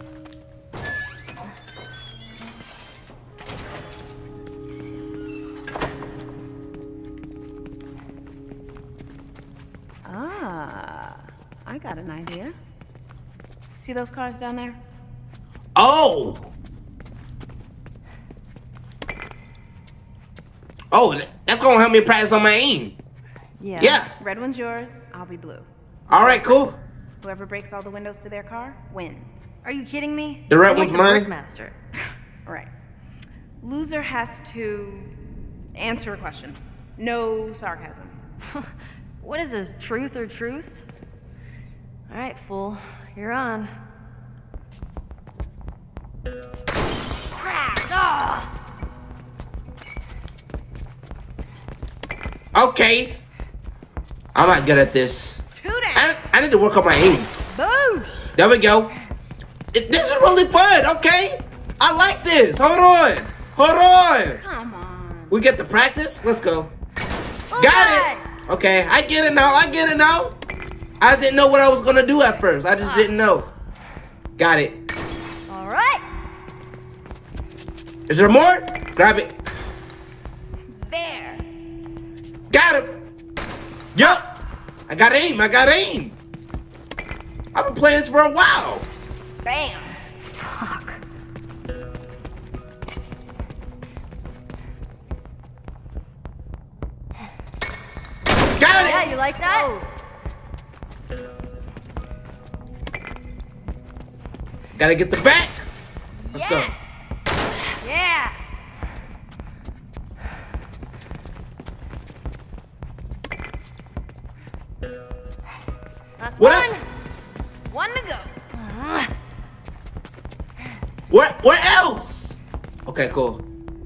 Ah, I got an idea. See those cars down there? Oh. Oh, that's gonna help me practice on my aim. Yeah. Yeah. Red one's yours. I'll be blue. All right, cool. Whoever breaks all the windows to their car wins. Are you kidding me? The red I'm one's like the mine? Birdmaster. Right. Loser has to answer a question. No sarcasm. What is this, truth or truth? All right, fool, you're on. Crack! Ah! Okay. I'm not good at this. Two down. I, I need to work on my aim. Boosh! There we go. It, this is really fun, okay? I like this. Hold on. Hold on. Come on. We get the practice? Let's go. All Got right. it. Okay, I get it now. I get it now. I didn't know what I was going to do at first. I just didn't know. Got it. All right. Is there more? Grab it. There. Got him. Yup. I got aim. I got aim. I've been playing this for a while. Bam. Fuck. Got Yeah, it. you like that? Gotta get the back. Let's Yeah. go. Yeah. That's What one. else? One to go. Uh, Where, where else? Okay, cool.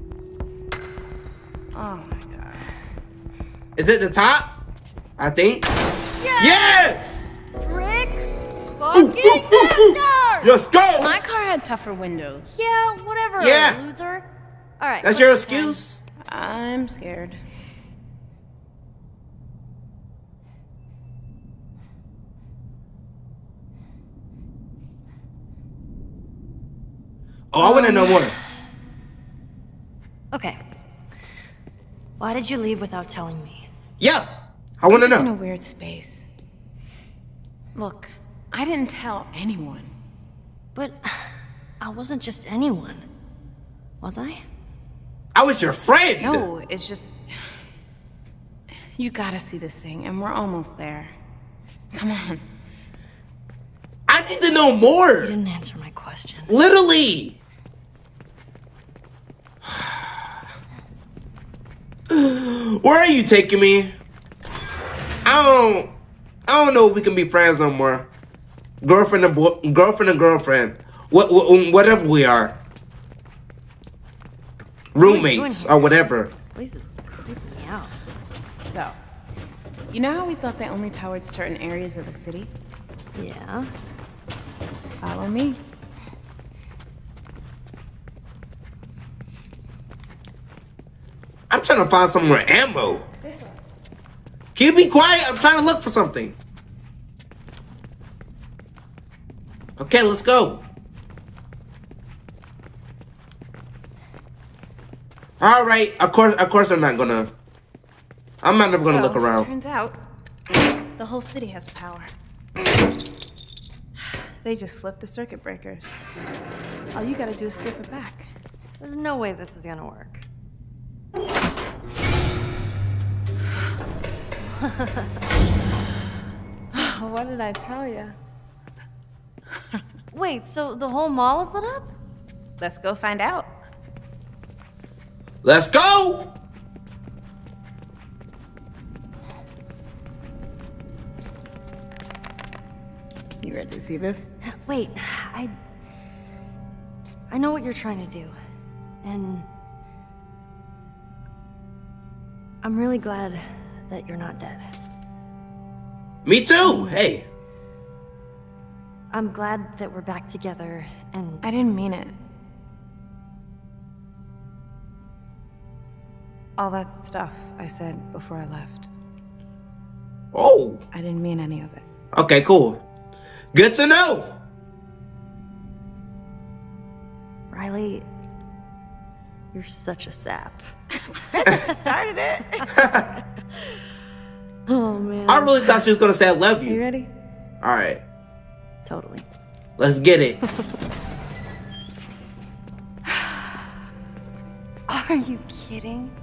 Oh my god. Is it the top? I think. yeah. Yes! Rick. Ooh, Fucking ooh, ooh, ooh. master. Let's go! My car had tougher windows. Yeah, whatever. Yeah. Loser. All right. That's what's your the time? excuse? I'm scared. Oh, I want to know more. Okay. Why did you leave without telling me? Yeah, I want to I was in a know. weird space. Look, I didn't tell anyone. But I wasn't just anyone. Was I? I was your friend. No, it's just... You gotta see this thing, and we're almost there. Come on. I need to know You more. didn't answer my question. Literally. Where are you taking me? I don't. I don't know if we can be friends no more. Girlfriend and bo girlfriend and girlfriend. What, what, whatever we are. Roommates or whatever. Place is creeping me out. So, you know how we thought they only powered certain areas of the city? Yeah. Follow me. I'm trying to find some more ammo. Can you be quiet? I'm trying to look for something. Okay, let's go. All right. Of course, of course, I'm not gonna. I'm not never gonna So, look around. Turns out, the whole city has power. They just flip the circuit breakers. All you gotta do is flip it back. There's no way this is gonna work. What did I tell you? Wait, so the whole mall is lit up? Let's go find out. Let's go. You ready to see this? Wait, I... I know what you're trying to do. And... I'm really glad that you're not dead. Me too. Hey. I'm glad that we're back together, and... I didn't mean it. All that stuff I said before I left. Oh. I didn't mean any of it. Okay, cool. Good to know. Riley, you're such a sap. Started it. Oh, man. I really thought she was gonna say I love You you. ready? All right. Totally. Let's get it. Are you kidding?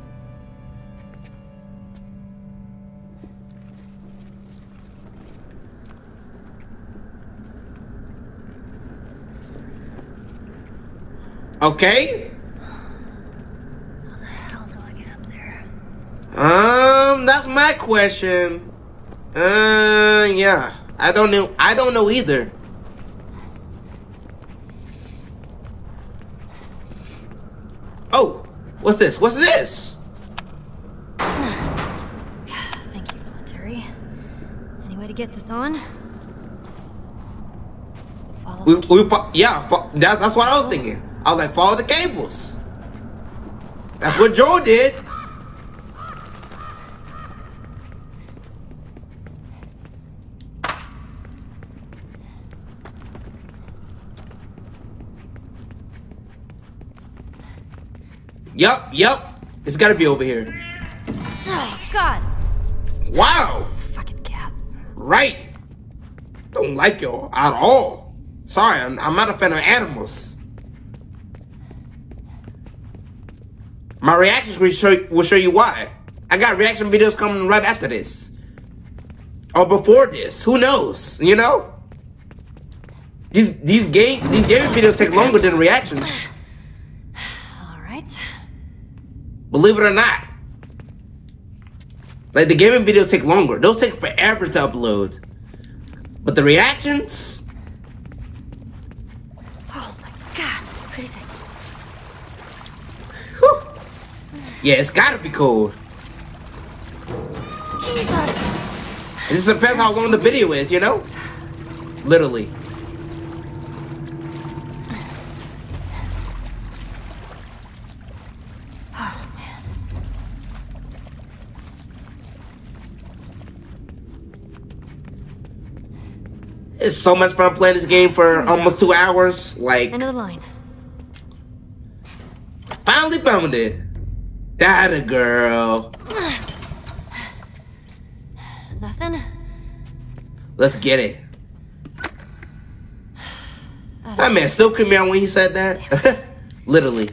Okay. How the hell do I get up there? Um, that's my question. Uh, yeah. I don't know. I don't know either. Oh, what's this? What's this? Thank you, military. Any way to get this on? Follow We, the we, cables. fo- yeah, fo- that, that's what I was thinking. I was like, follow the cables. That's what Joel did. Yup, yup. It's gotta be over here. Oh, God! Wow. Fucking cat. Right. Don't like y'all at all. Sorry, I'm, I'm not a fan of animals. My reactions will show, will show you why. I got reaction videos coming right after this. Or before this. Who knows? You know? These these game these gaming videos take longer than reactions. All right. Believe it or not. Like the gaming videos take longer. Those take forever to upload. But the reactions, Oh, my God. It's freezing. whew. Yeah, it's gotta be cold. Jesus! It just depends how long the video is, you know? Literally. It's so much fun playing this game for almost two hours. Like, End of the line. finally found it. That a girl. Nothing? Let's get it. That man still creeped me out when he said that. Literally.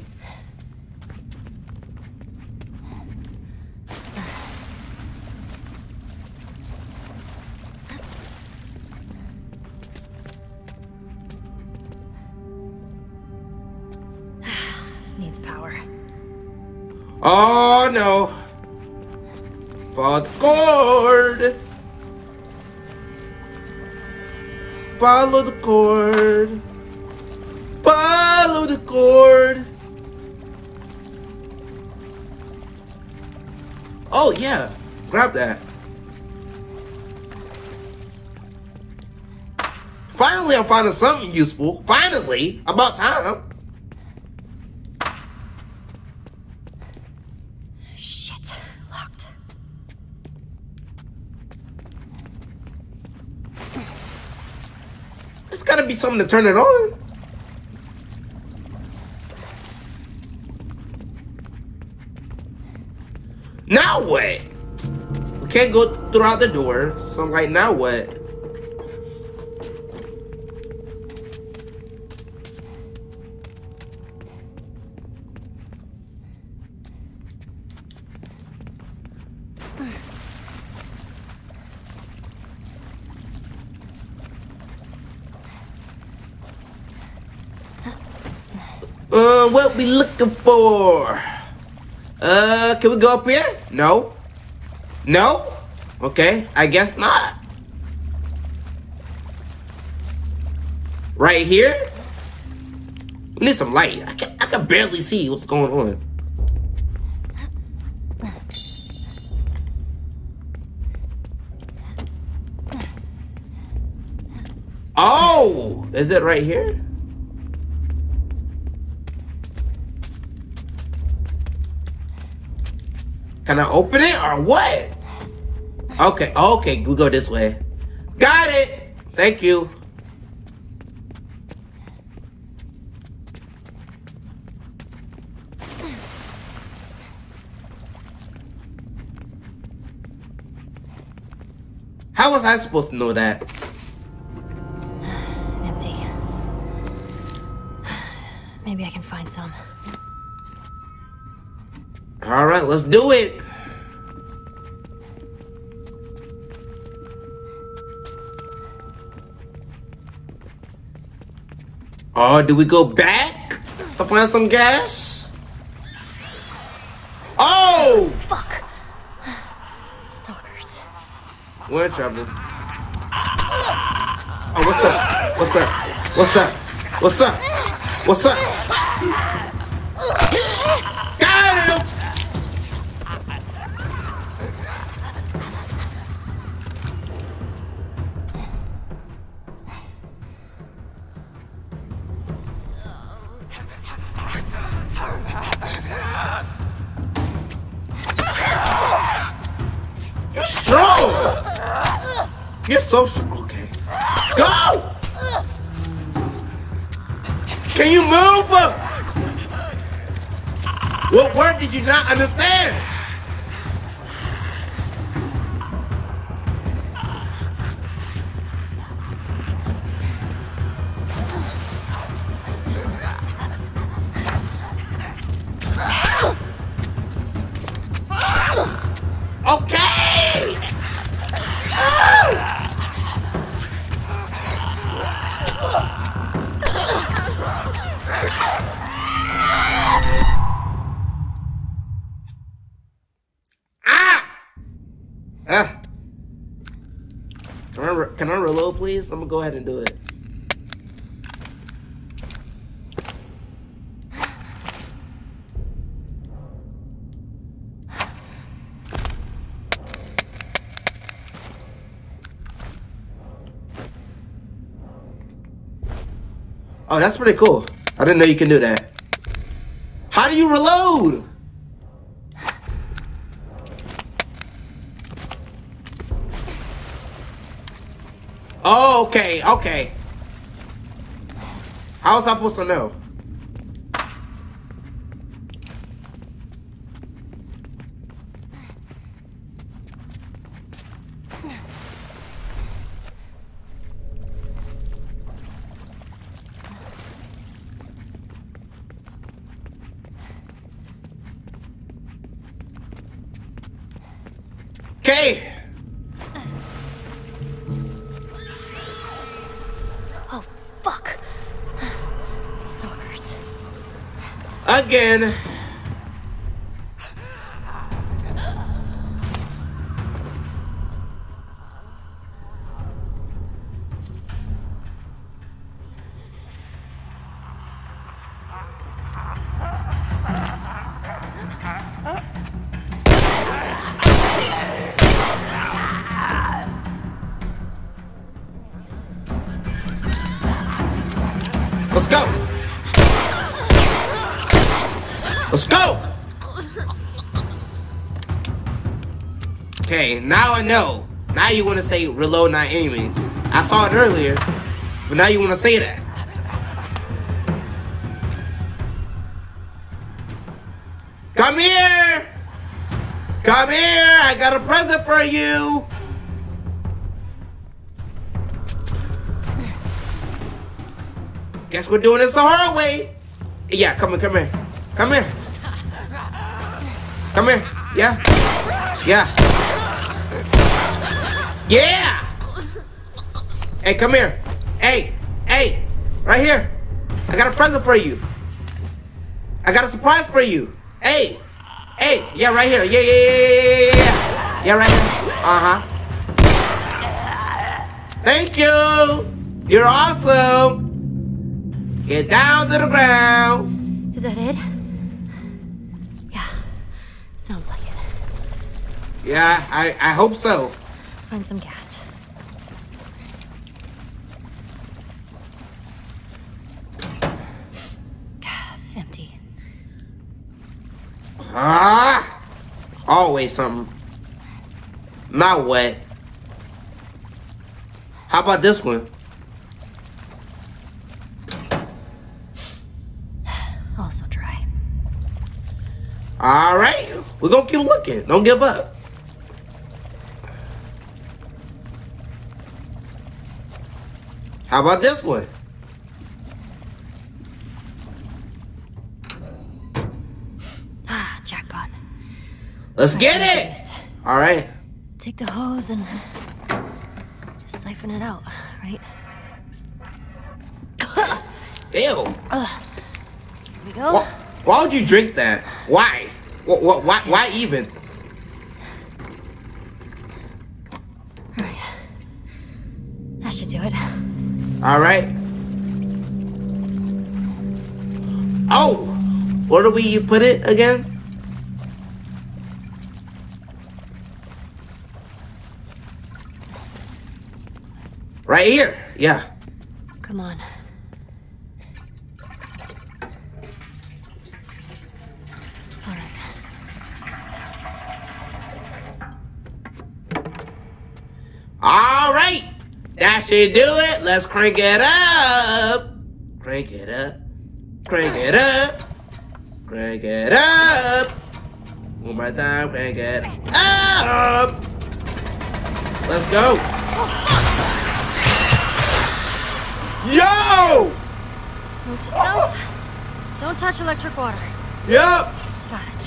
Needs power. Oh no. Follow the cord. Follow the cord. Follow the cord. Oh yeah. Grab that. Finally, I'm finding something useful. Finally, about time. Shit, locked. There's gotta be something to turn it on. Now what? We can't go throughout the door. So I'm like, now what? Uh, what we looking for? Uh, can we go up here? No. No? Okay, I guess not. Right here? We need some light. I can, I can barely see what's going on. Oh! Is it right here? Can I open it or what? Okay, okay, we go this way. Got it! Thank you. How was I supposed to know that? Empty. Maybe I can find some. All right, let's do it. Oh, do we go back to find some gas? Oh! Fuck. Stalkers. We're in trouble. Oh, what's up? What's up? What's up? What's up? What's up? Got him! You're strong! You're so strong. Okay. Go! Can you move? What word did you not understand? Okay! Ah! Ah! Can I, re can I reload, please? I'm gonna go ahead and do it. Oh, that's pretty cool. I didn't know you can do that. How do you reload? Oh, okay, okay. How was I supposed to know? Okay. Oh, fuck. Stalkers. Again. Let's go. Let's go. Okay, now I know. Now you want to say reload, not aiming. I saw it earlier, but now you want to say that. Come here! Come here! I got a present for you! Guess we're doing this the hard way. Yeah, come here, come here. Come here. Come here. Yeah. Yeah. Yeah! Hey, come here. Hey, hey, right here. I got a present for you. I got a surprise for you. Hey, hey, yeah, right here. Yeah, yeah, yeah, yeah, yeah, yeah. Yeah, right here. Uh-huh. Thank you. You're awesome. Get down to the ground. Is that it? Yeah, sounds like it. Yeah, I, I hope so. Find some gas. Empty. Ah, always something. Not wet. How about this one? Also dry. All right, we're gonna keep looking. Don't give up. How about this one? Ah, jackpot. Let's get it. All right. Take the hose and just siphon it out, right? Ew. Ugh. Here we go. Why, why would you drink that? Why? Why? Why, why even? All right. That should do it. All right. Oh, where do we put it again? Right here. Yeah. Come on. All right. All right. That should do it. Let's crank it up. Crank it up. Crank it up. Crank it up. One more time. Crank it up. Let's go. Yo! Note to self. Don't touch electric water. Yep. Got it.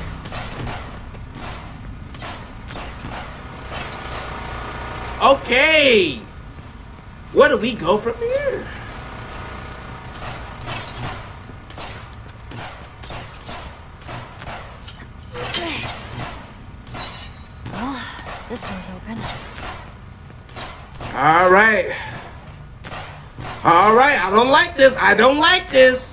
Okay. Where do we go from here? Well, this door's open. All right. All right. I don't like this. I don't like this.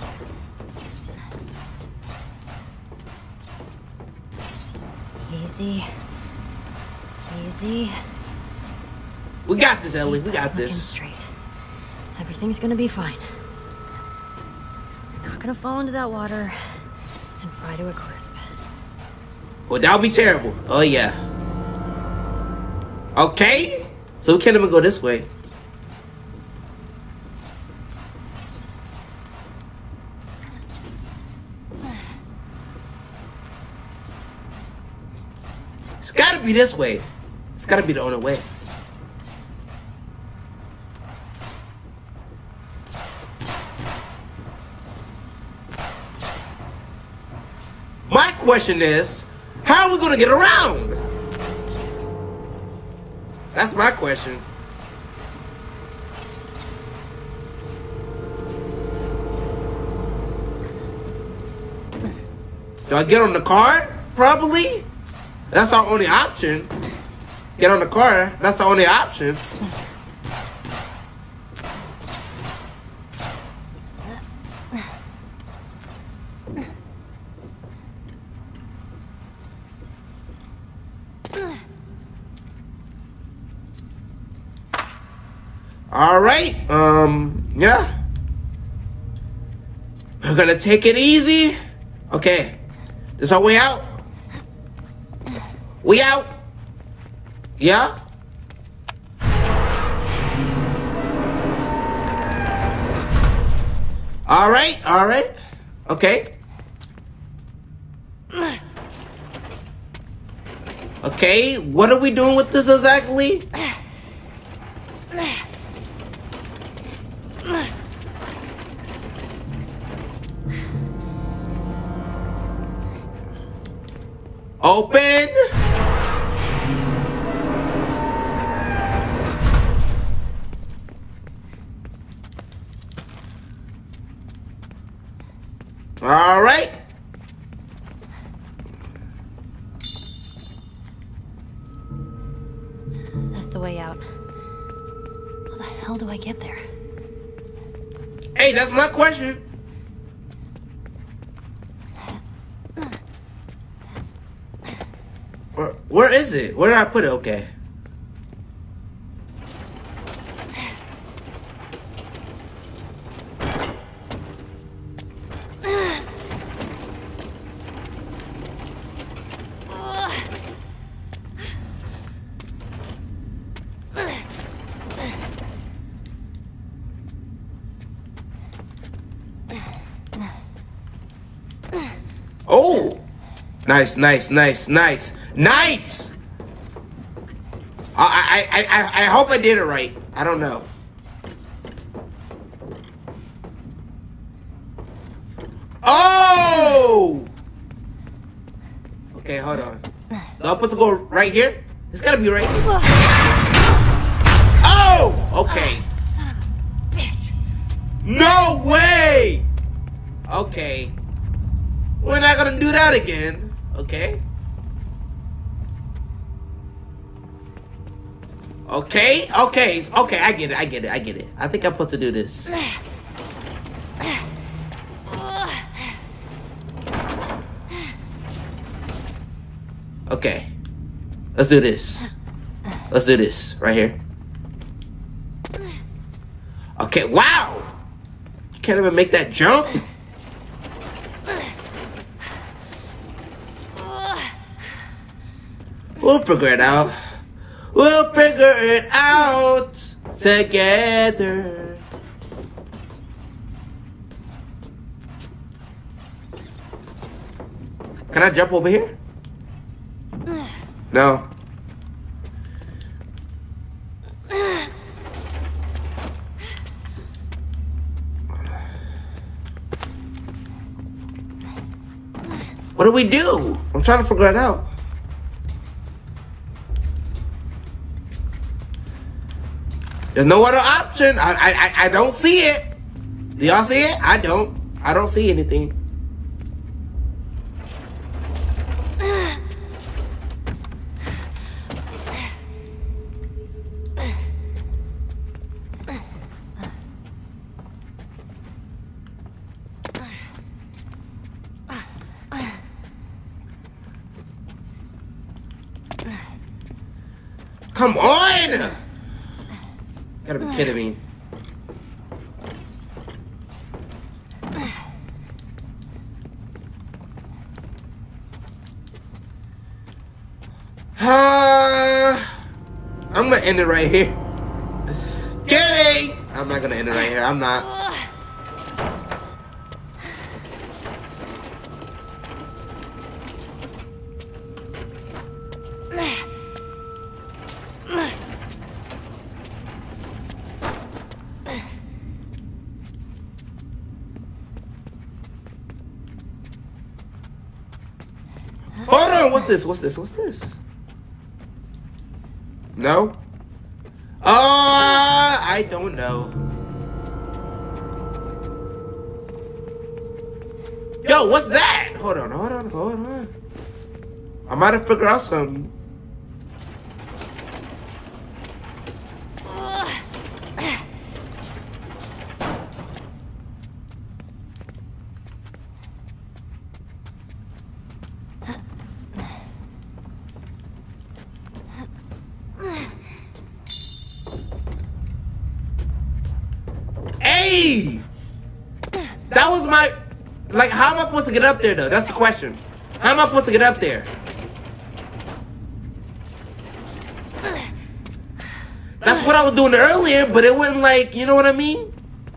Easy. Easy. We got this, Ellie. We got Looking this. straight. Everything's gonna be fine. You're not gonna fall into that water and fry to a crisp. Well, that would be terrible. Oh, yeah. Okay. So we can't even go this way. It's gotta be this way. It's gotta be the only way. My question is, how are we gonna get around? That's my question. Do I get on the car? Probably. That's our only option. Get on the car. That's the only option. All right. Um. Yeah. We're gonna take it easy. Okay. This our way out? We out? Yeah? Alright, alright. Okay. Okay, what are we doing with this exactly? Open. All right. That's the way out. How the hell do I get there? Hey, that's my question. Where, where is it? Where did I put it? Okay. Oh! Nice, nice, nice, nice. Nice! I, I, I, I hope I did it right. I don't know. Oh! Okay, hold on. Do I put the goal right here? It's gotta be right here. Oh! Okay. Son of a bitch. No way! Okay. We're not gonna do that again. Okay. Okay, okay, okay, I get it, I get it, I get it. I think I'm supposed to do this. Okay. Let's do this. Let's do this right here. Okay, wow! You can't even make that jump? We'll figure it out. We'll figure it out together. Can I jump over here? No. What do we do? I'm trying to figure it out. There's no other option. I, I, I don't see it. Do y'all see it? I don't. I don't see anything. Come on! Gotta be kidding me. Uh, I'm gonna end it right here. Kidding! I'm not gonna end it right here. I'm not. Hold on, what's this? What's this? What's this? No? Uh, I don't know. Yo, what's that? Hold on, hold on, hold on. I might have figured out something. Hey! That was my... Like, how am I supposed to get up there, though? That's the question. How am I supposed to get up there? That's what I was doing earlier, but it wasn't like, you know what I mean?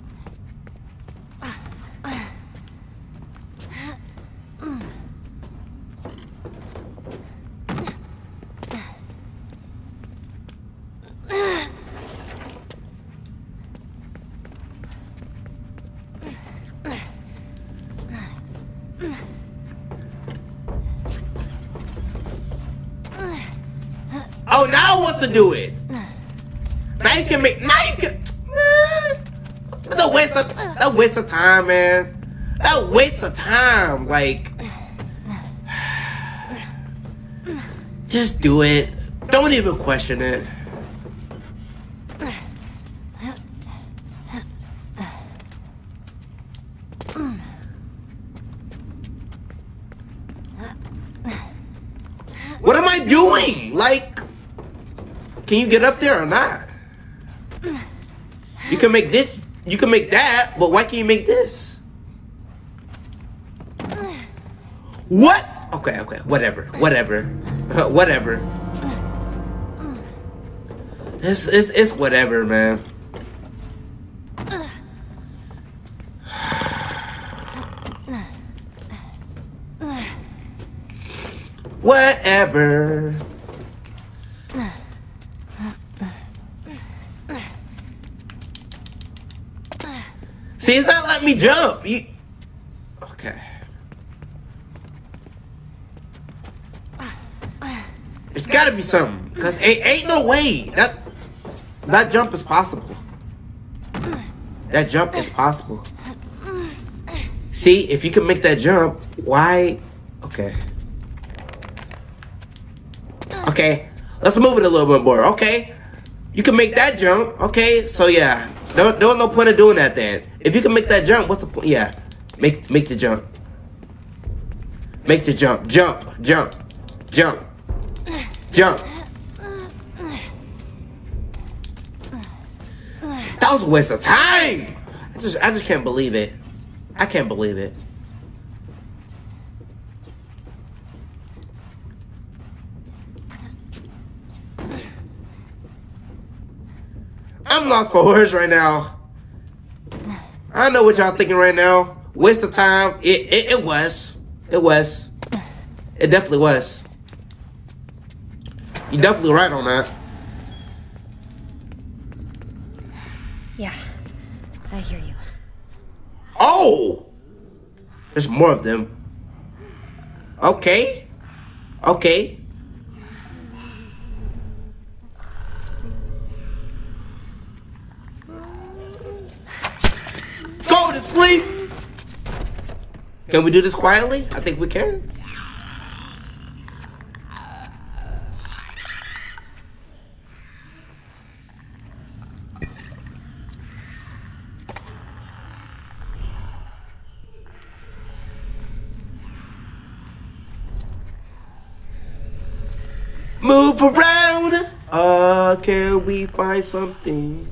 Oh, now what to do it? Now you can make, now you can, man. That waste of, that waste of time, man. That waste of time, like. Just do it. Don't even question it. What am I doing? Like, can you get up there or not? You can make this, you can make that, but why can't you make this? What? Okay, okay, whatever, whatever, uh, whatever. It's, it's, it's whatever, man. Whatever. See, it's not letting me jump. You... Okay. It's gotta be something. Because ain't, ain't no way. That, that jump is possible. That jump is possible. See, if you can make that jump, why? Okay. Okay. Let's move it a little bit more. Okay. You can make that jump. Okay. So, yeah. There, there was no point of doing that then. If you can make that jump, what's the point? Yeah. Make make the jump. Make the jump. Jump. Jump. Jump. Jump. That was a waste of time. I just I just can't believe it. I can't believe it. I'm lost for words right now. I know what y'all thinking right now. Waste of time. It, it it was. It was. It definitely was. You're definitely right on that. Yeah, I hear you. Oh! There's more of them. Okay. Okay. Go to sleep! Can we do this quietly? I think we can. Move around. Uh, can we find something?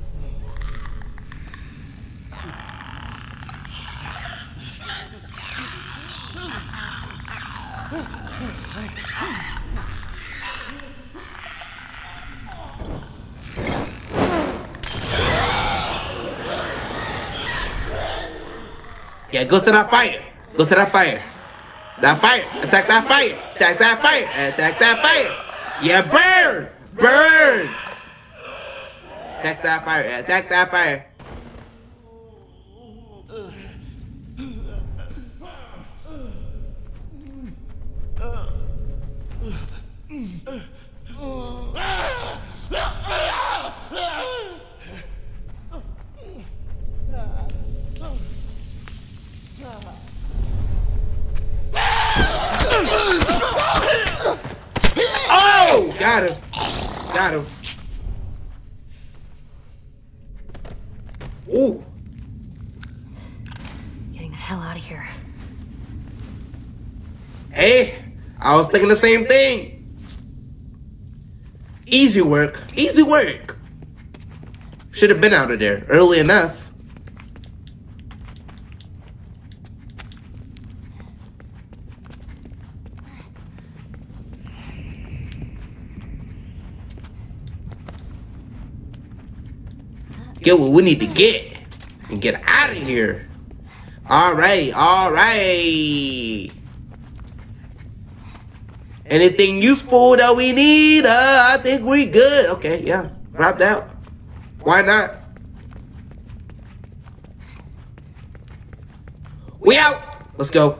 Yeah, go to that fire. Go to that fire. That fire. Attack that fire. Attack that fire. Attack that fire. Yeah, burn! Burn! Attack that fire. Attack that fire. Oh! Got him. Got him. Ooh. Getting the hell out of here. Hey, I was thinking the same thing. Easy work. Easy work. Should have been out of there early enough. Get what we need to get. And get out of here. Alright, alright. Anything useful that we need? Uh, I think we good. Okay, yeah. Wrapped out. Why not? We out. Let's go.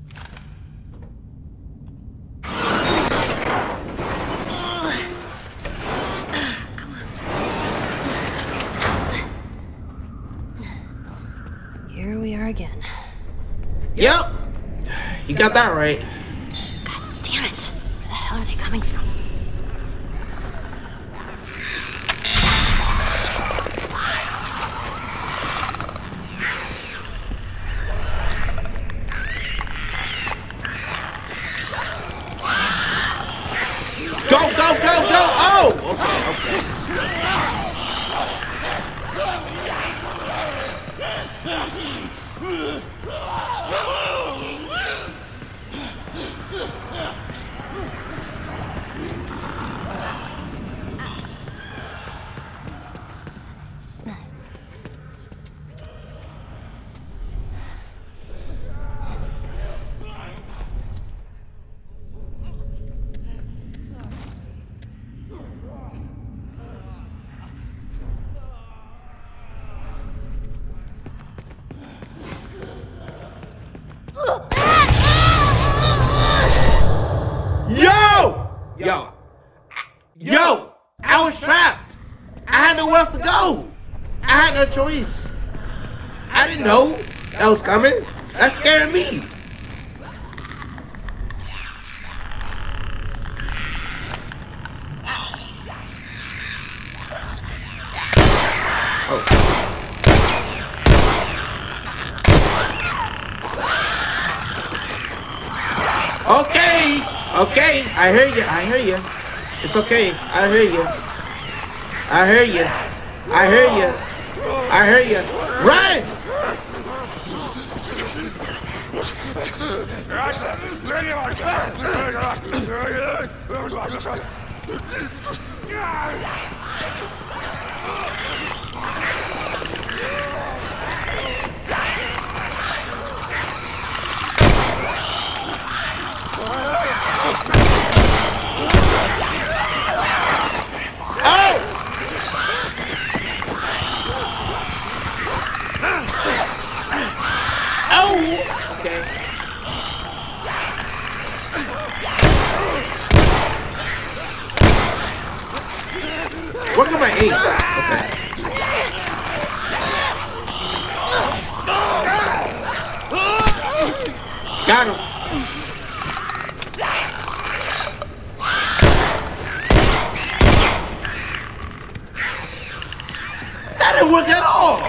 Here we are again. Yep. You got that right. God damn it. Where the hell are they coming from? Go, go, go, go! Oh! Okay, okay. Yo! Yo! Yo! I was trapped! I had nowhere else to go! I had no choice. I didn't know that was coming. That scared me. Okay, okay, I hear you, I hear you. It's okay, I hear you. I hear you. I hear you. I hear you. Run! Work on my aim. Okay. Got him. That didn't work at all.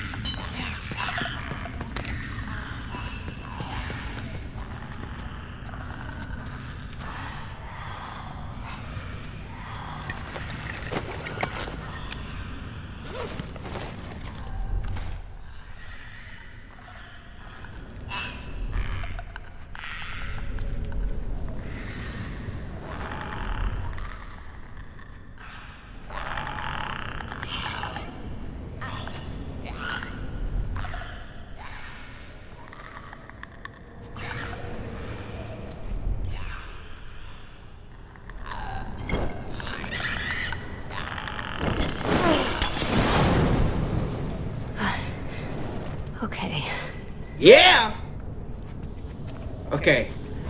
Okay. Yeah. Okay.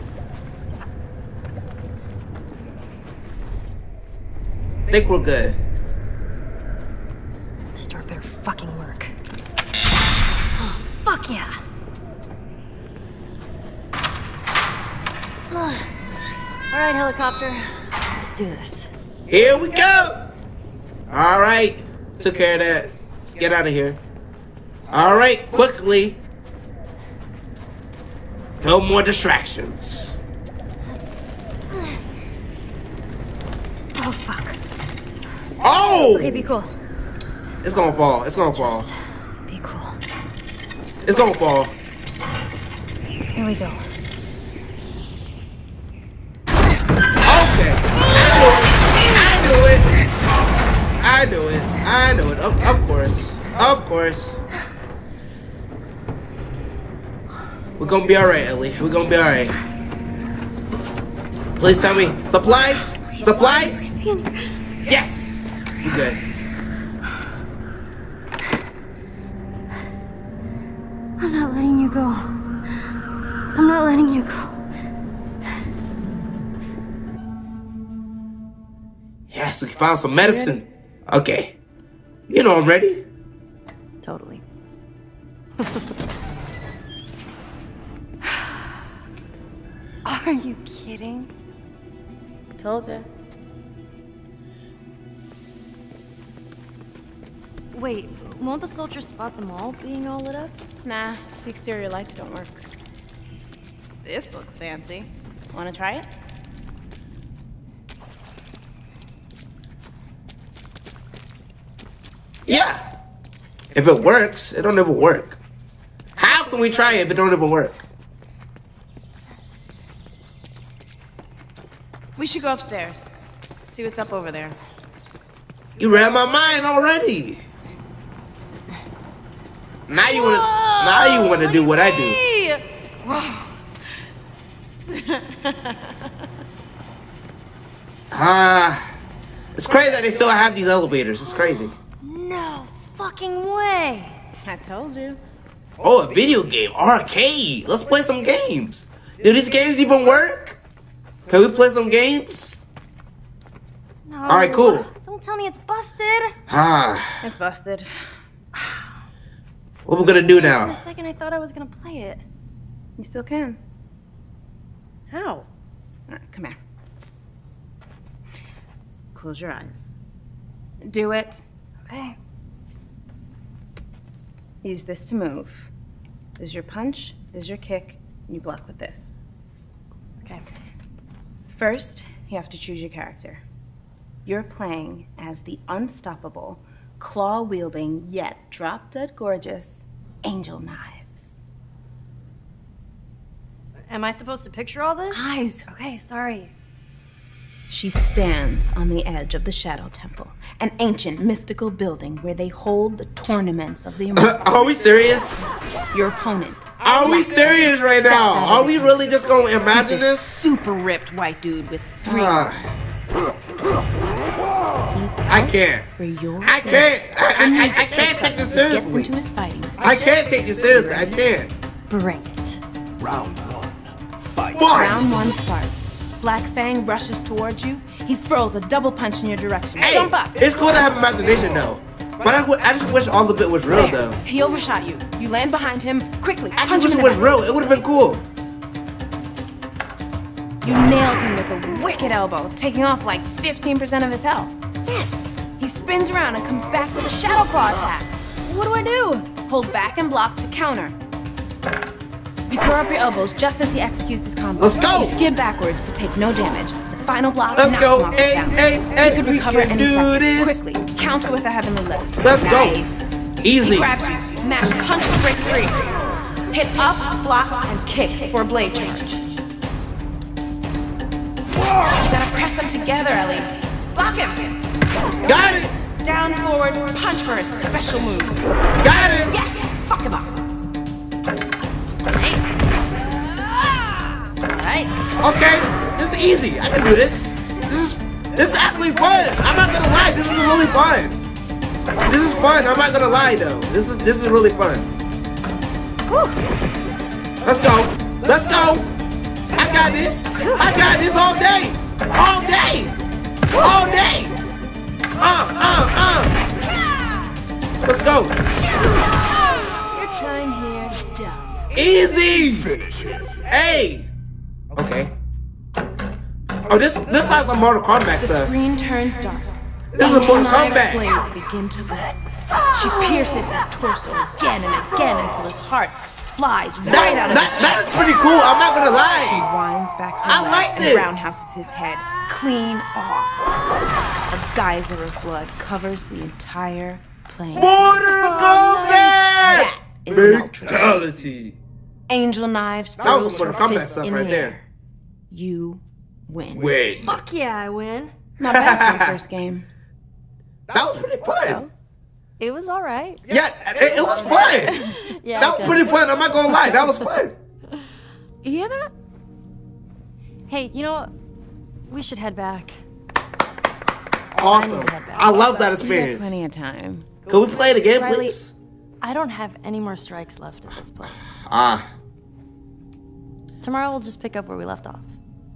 Think we're good. This door better fucking work. Oh, fuck yeah. All right, helicopter. Let's do this. Here we go. All right. Took care of that. Let's get out of here. All right, quickly. No more distractions. Oh, fuck. Oh! Okay, be cool. It's gonna fall. It's gonna fall. Just be cool. It's gonna fall. Here we go. Okay. I knew it. I knew it. I knew it. I knew it. Of, of course. Of course. We're gonna be alright, Ellie. We're gonna be alright. Please tell me. Supplies? Supplies? Yes! We're good. I'm not letting you go. I'm not letting you go. Yes, we found some medicine. Okay. You know I'm ready. Totally. Are you kidding? Told you. Wait, won't the soldiers spot them all being all lit up? Nah, the exterior lights don't work. This looks fancy. Want to try it? Yeah. If it works, it don't ever work. How can we try it if it don't ever work? We should go upstairs. See what's up over there. You read my mind already. Now you wanna now you wanna do what I do. Ah, uh, it's crazy that they still have these elevators. It's crazy. No fucking way. I told you. Oh, a video game, arcade. Let's play some games. Do these games even work? Can we play some games? No. All right, cool. Don't tell me it's busted. Ah, It's busted. what we gonna do For a now? second, I thought I was gonna play it. You still can. How? All right, come here. Close your eyes. Do it. Okay. Use this to move. This is your punch, this is your kick, and you block with this. Okay. First, you have to choose your character. You're playing as the unstoppable, claw-wielding, yet drop-dead gorgeous Angel Knives. Am I supposed to picture all this? Eyes! Okay, sorry. She stands on the edge of the Shadow Temple, an ancient mystical building where they hold the tournaments of the immortal. Are we serious? Your opponent. Are we serious right now? Are we really just gonna imagine He's this this? super ripped white dude with three Ah. arms. He's I out can't. for your I can't. I, I, I, I can't take this Gets seriously. into his fighting style. I can't take this seriously. I can't. Bring it. Round one. Fight. What? Round one starts. Black Fang rushes towards you. He throws a double punch in your direction. Hey, Jump up. it's cool to have imagination though. But I, w- I just wish all of it was real There. though. He overshot you. You land behind him. Quickly, I punch just him wish in it the was back. real. It would have been cool. You nailed him with a wicked elbow, taking off like fifteen percent of his health. Yes! He spins around and comes back with a Shadow Claw attack. What do I do? Hold back and block to counter. You throw up your elbows just as he executes his combo. Let's go! You skid backwards but take no damage. The final block Let's knocks go. him off Hey, his balance. hey, hey, He could we recover can any do second. this. Quickly, counter with a heavenly lift. Let's go. Nice. Easy. He grabs you, mash, punch to break free. Hit up, block, and kick for a blade charge. You gotta press them together, Ellie. Block him. Got it. Down, forward, punch for a special move. Got it. Yes! Fuck him up. Nice! Alright. Okay. This is easy. I can do this. This is this is actually fun. I'm not gonna lie. This is really fun. This is fun. I'm not gonna lie though. This is this is really fun. Whew. Let's go. Let's go. I got this. I got this all day. All day. All day. Uh, uh, uh. Let's go. Your time here's done. Easy. Hey. Okay. Oh, this this has a Mortal Kombat The stuff. screen turns dark. This is a Angel Mortal Knives' Kombat. blades begin to glow. She pierces his torso again and again until his heart flies right That, out of that, his that is pretty cool. I'm not gonna She lie. winds back her I leg like and this. roundhouses his head clean off. A geyser of blood covers the entire plane. Mortal Kombat. That is an ultra. Fatality. Angel Knives That was throws some her Mortal Kombat fist stuff in right the there. air. You win. Wait. Fuck yeah, I win. Not bad for your first game. That was pretty fun. It was all right. Yeah, it, it was fun. Yeah, That was okay. pretty fun. I'm not gonna lie. That was fun. You hear that? Hey, you know what? We should head back. Awesome. I love that You got experience. plenty of time. Can we play it again, Riley, please? I don't have any more strikes left at this place. Ah. Tomorrow we'll just pick up where we left off.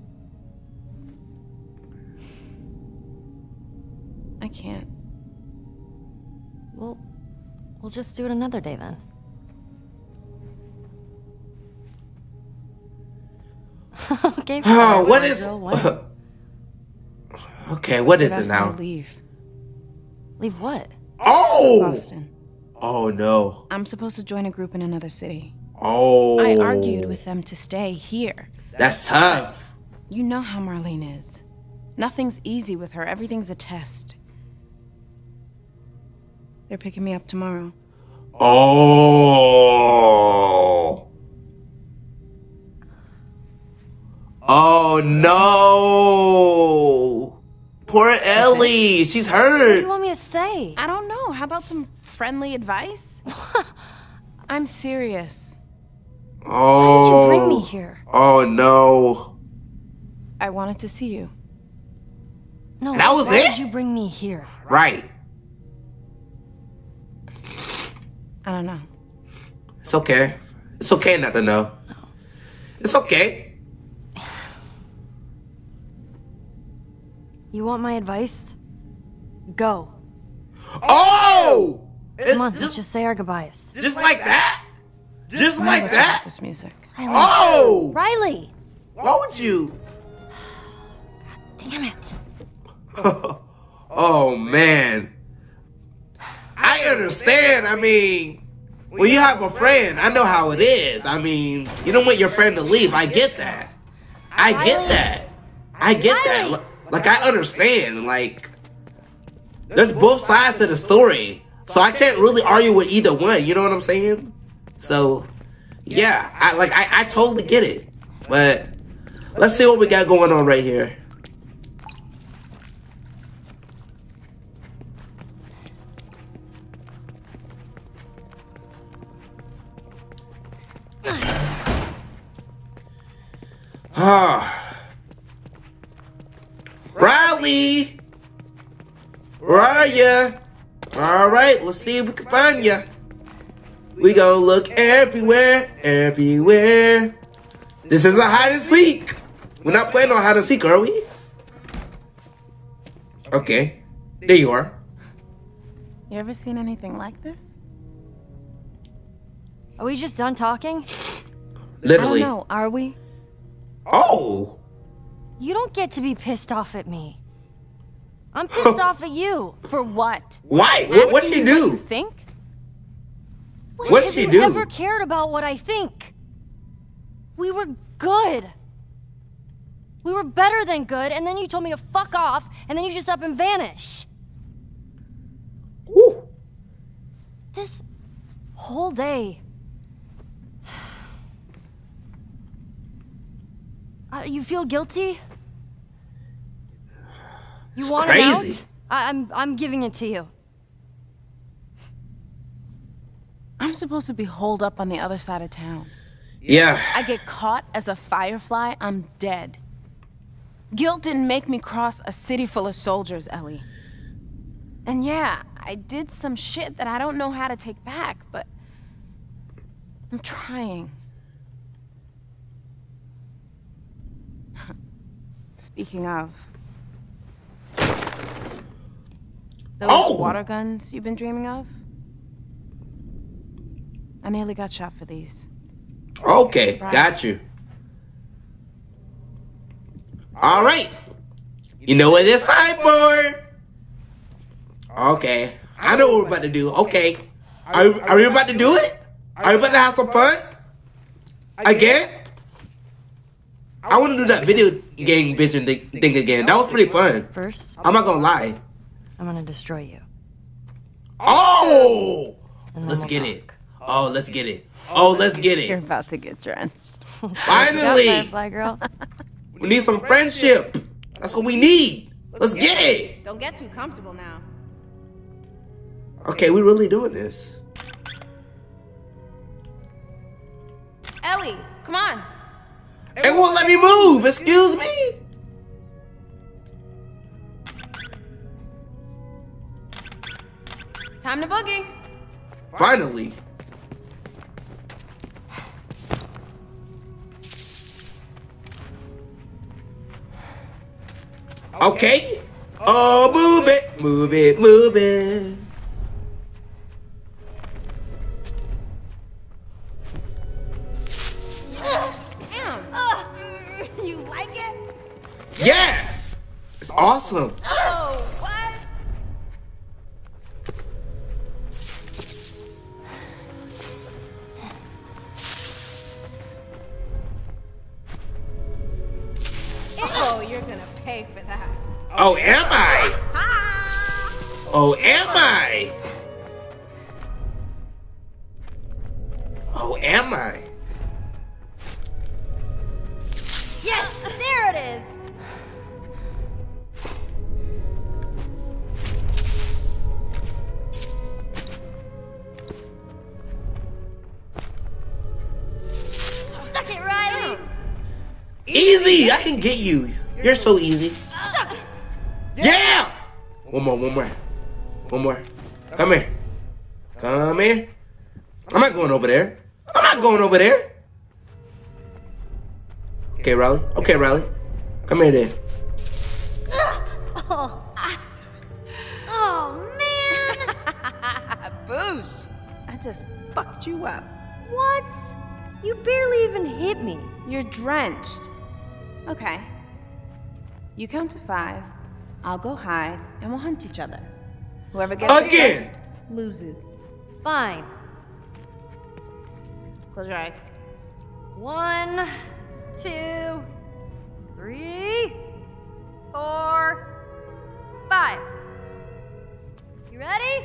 I can't. We'll, we'll just do it another day then. Okay. Oh, fine, what my is? girl, whatever. Okay, what is They've it asked me now? to leave Leave what? Oh! Boston. Oh no. I'm supposed to join a group in another city. Oh. I argued with them to stay here. That's tough. You know how Marlene is. Nothing's easy with her. Everything's a test. They're picking me up tomorrow. Oh. Oh no. Poor Ellie. She's What do hurt. you want me to say? I don't know. How about some friendly advice? I'm serious. Oh. Why did you bring me here? Oh no. I wanted to see you. No, That was why it? did you bring me here? Right. I don't know. It's okay. It's okay not to know. It's okay. You want my advice? Go. Oh! It- Come on, let's just, just say our goodbyes. just like that? Just like Look that? at this music. Riley. Oh! Riley! Why would you? Damn it. Oh man. I understand. I mean, when you have a friend, I know how it is. I mean, you don't want your friend to leave. I get that. I get that. I get that. Like- Like, I understand. Like, there's both sides to the story. So I can't really argue with either one. You know what I'm saying? So, yeah. I like, I, I totally get it. But let's see what we got going on right here. Ah. Riley! Where are ya? Alright, let's see if we can find ya. We gonna look everywhere, everywhere. This is a hide and seek. We're not playing on hide and seek, are we? Okay, there you are. You ever seen anything like this? Are we just done talking? Literally. I don't know. Are we? Oh! You don't get to be pissed off at me. I'm pissed off at you. For what? Why? What, what'd Asking she you what you do? think? When What'd have she you do? ever cared about what I think? We were good. We were better than good, and then you told me to fuck off, and then you just up and vanish. Woo. This whole day. Uh, you feel guilty? You It's want crazy. it out? I I'm I'm giving it to you. I'm supposed to be holed up on the other side of town. Yeah. I get caught as a firefly, I'm dead. Guilt didn't make me cross a city full of soldiers, Ellie. And yeah, I did some shit that I don't know how to take back, but I'm trying. Speaking of, those Oh! water guns you've been dreaming of? I nearly got shot for these. Okay, Right. got you. All right. You know what it's time for? Okay, I know what we're about to do. Okay, are you, are you about to do it? Are you about to have some fun? Again? I want to do that video game vision thing thing again. That was pretty fun. First, I'm not gonna lie. I'm gonna destroy you. Oh! And then Let's we'll get talk. it. Oh, let's get it. Oh, let's get You're it. about to get drenched. You got Finally! Firefly girl. We need some friendship. That's what we need. Let's get it. Don't get too comfortable now. Okay, we really doing this. Ellie, come on. It won't let me move. Excuse me. Time to boogie. Finally. Okay. Oh, move it, move it, move it. Damn. You like it? Yeah. It's awesome. Oh, what? Oh, you're gonna pay for that. Oh, am I? Ah! Oh, am I? Oh, am I? Yes, there it is. Suck it, Riley. Easy. I can get you. You're so easy. Suck it. Yeah. One more, one more. One more. Come here. Come here. I'm not going over there. I'm not going over there. Okay, Riley. Okay, Riley. Come here then. Oh. Oh, man. Boosh. I just fucked you up. What? You barely even hit me. You're drenched. Okay. You count to five. I'll go hide, and we'll hunt each other. Whoever gets it Again. first loses. Fine. Close your eyes. One, two, three, four, five. You ready?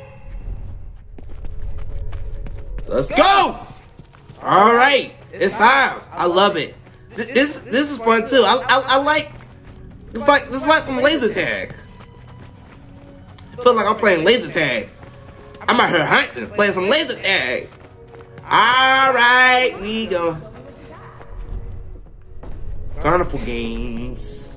Let's go. All right. It's time. I love it. Th- This this is fun too. I I, I like. It's like it's like some laser tag. I feel like I'm playing laser tag. I'm out here hunting, playing some laser tag. All right, we go. Carnival games.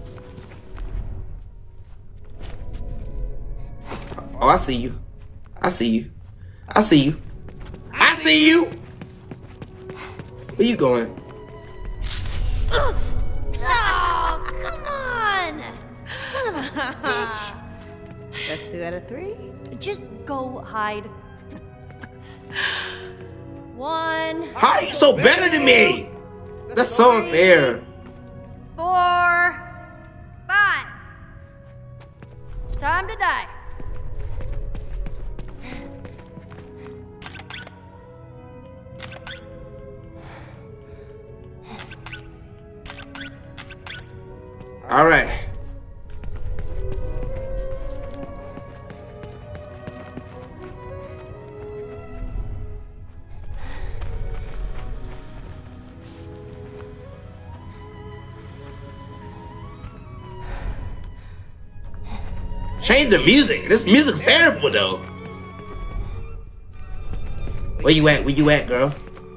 Oh, I see you. I see you. I see you. I see you. Where you going? Oh, come on! Son of a bitch. That's two out of three. Just go hide. One, How are you so better than me? That's so unfair. four, five. Time to die. All right. Change the music. This music's terrible though. Where you at? Where you at, girl?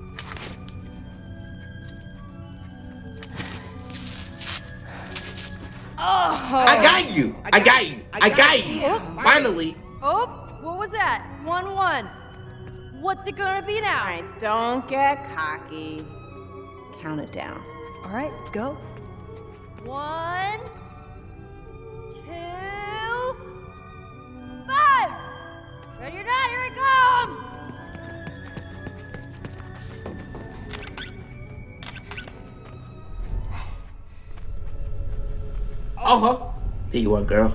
Oh. I got you. I got you. I got you. Finally. Oh, what was that? One, one. What's it gonna be now? All right, don't get cocky. Count it down. All right, go. One, two, five. Ready or not, here I come. Uh-huh. There you are, girl.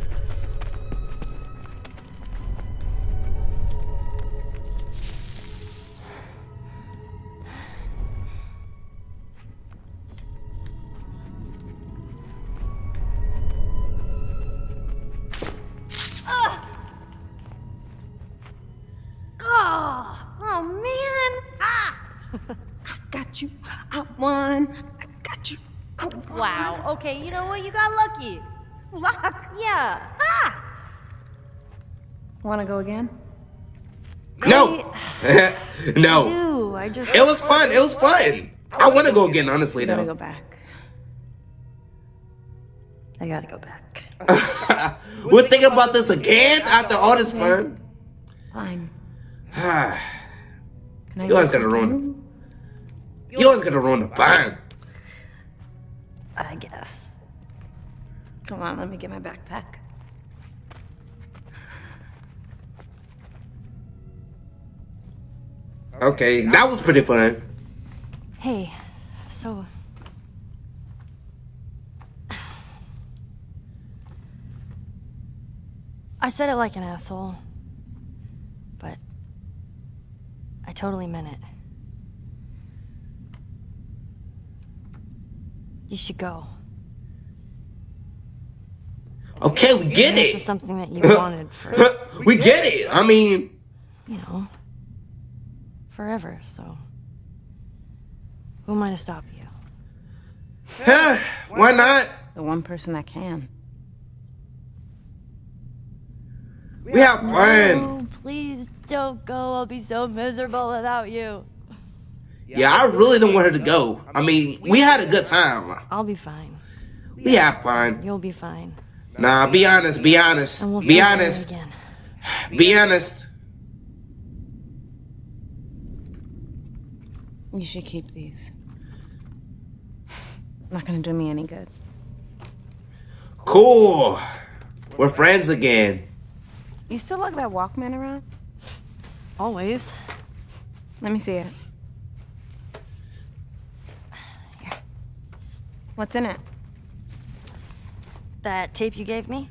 Oh, oh man. Ah. I got you. I won. I got you. I won. Wow. Okay, you know what? You got lucky. Luck. Yeah. Ah. Want to go again? No. No. Ew, I just... It was fun. It was fun. I want to go again, honestly, I gotta though. go back. I gotta go back. We're thinking about this again after all this fun. Fine. You Can I always use gotta your ruin pen? the. You always gotta ruin the fun. I guess. Come on, let me get my backpack. Okay, that was pretty fun. Hey, so... I said it like an asshole, but I totally meant it. You should go. Okay, we get This it. is something that you wanted for, We get it. I mean, you know, forever, so... Who am I to stop you? huh, why not? The one person that can. We have fun. Oh, please don't go. I'll be so miserable without you. Yeah, I really don't want her to go. I mean, we had a good time. I'll be fine. We have fun. You'll be fine. Nah, be honest. Be honest. And we'll Be see each other honest. again. Be honest. You should keep these. Not gonna do me any good. Cool. We're friends again. You still lug that Walkman around? Always. Let me see it. Here. What's in it? That tape you gave me?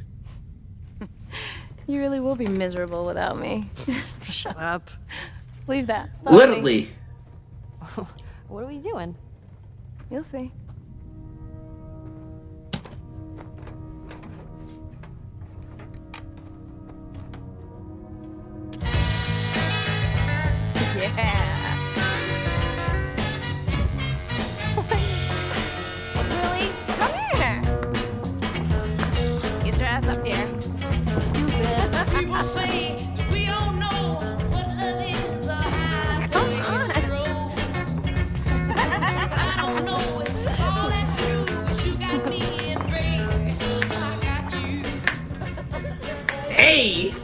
You really will be miserable without me. Shut up. Leave that. Follow me. Literally. What are we doing? You'll see. Yeah. Really? Come here. Get your ass up here. Stupid. People say that we don't know what love is or how to Come make on. it grow. I don't know if all that's true, but you got me in dream. I got you. Hey.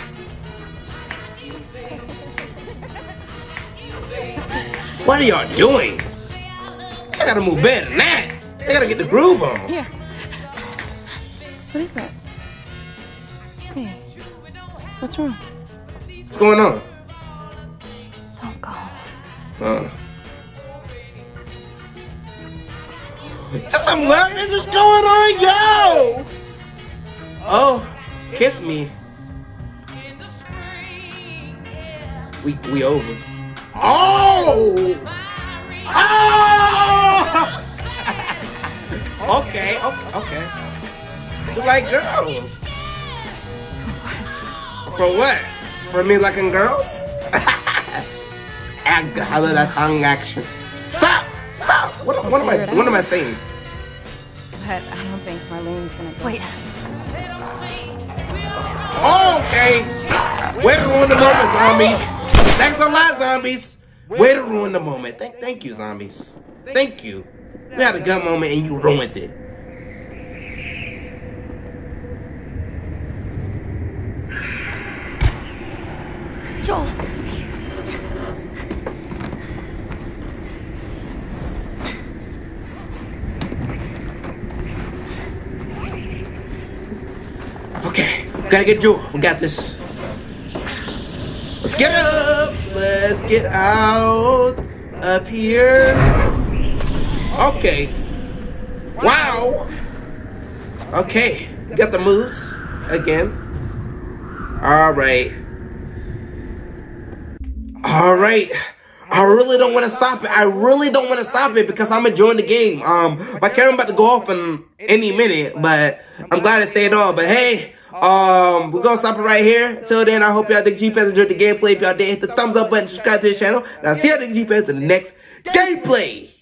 What are y'all doing? I gotta move better than that. I gotta get the groove on. Here. What is that? Hey. What's wrong? What's going on? Don't go. Uh. There's some love interest going on, yo! Oh, kiss me. We we over. Oh! Oh! Okay, okay, okay. You like girls. For what? For me liking girls? I love that tongue action. Stop! Stop! What, what am I what am I saying? But I don't think Marlene's gonna go. Wait. Oh, okay. Way to ruin the moment, zombies. Thanks a lot, zombies. Way to ruin the moment. Thank, thank you, zombies. Thank you. We had a good moment and you ruined it. Joel. Okay, gotta get Joel. We got this. Let's get up. Let's get out up here. Okay. Wow. Okay, got the moves again. All right. All right. I really don't want to stop it. I really don't want to stop it because I'm enjoying the game. Um, my camera about to go off in any minute, but I'm glad it stayed on. But hey, um, we're gonna stop it right here. Till then, I hope y'all think G-Pants enjoyed the gameplay. If y'all did, hit the thumbs up button, subscribe to the channel, and I'll see y'all think G-Pants in the next gameplay.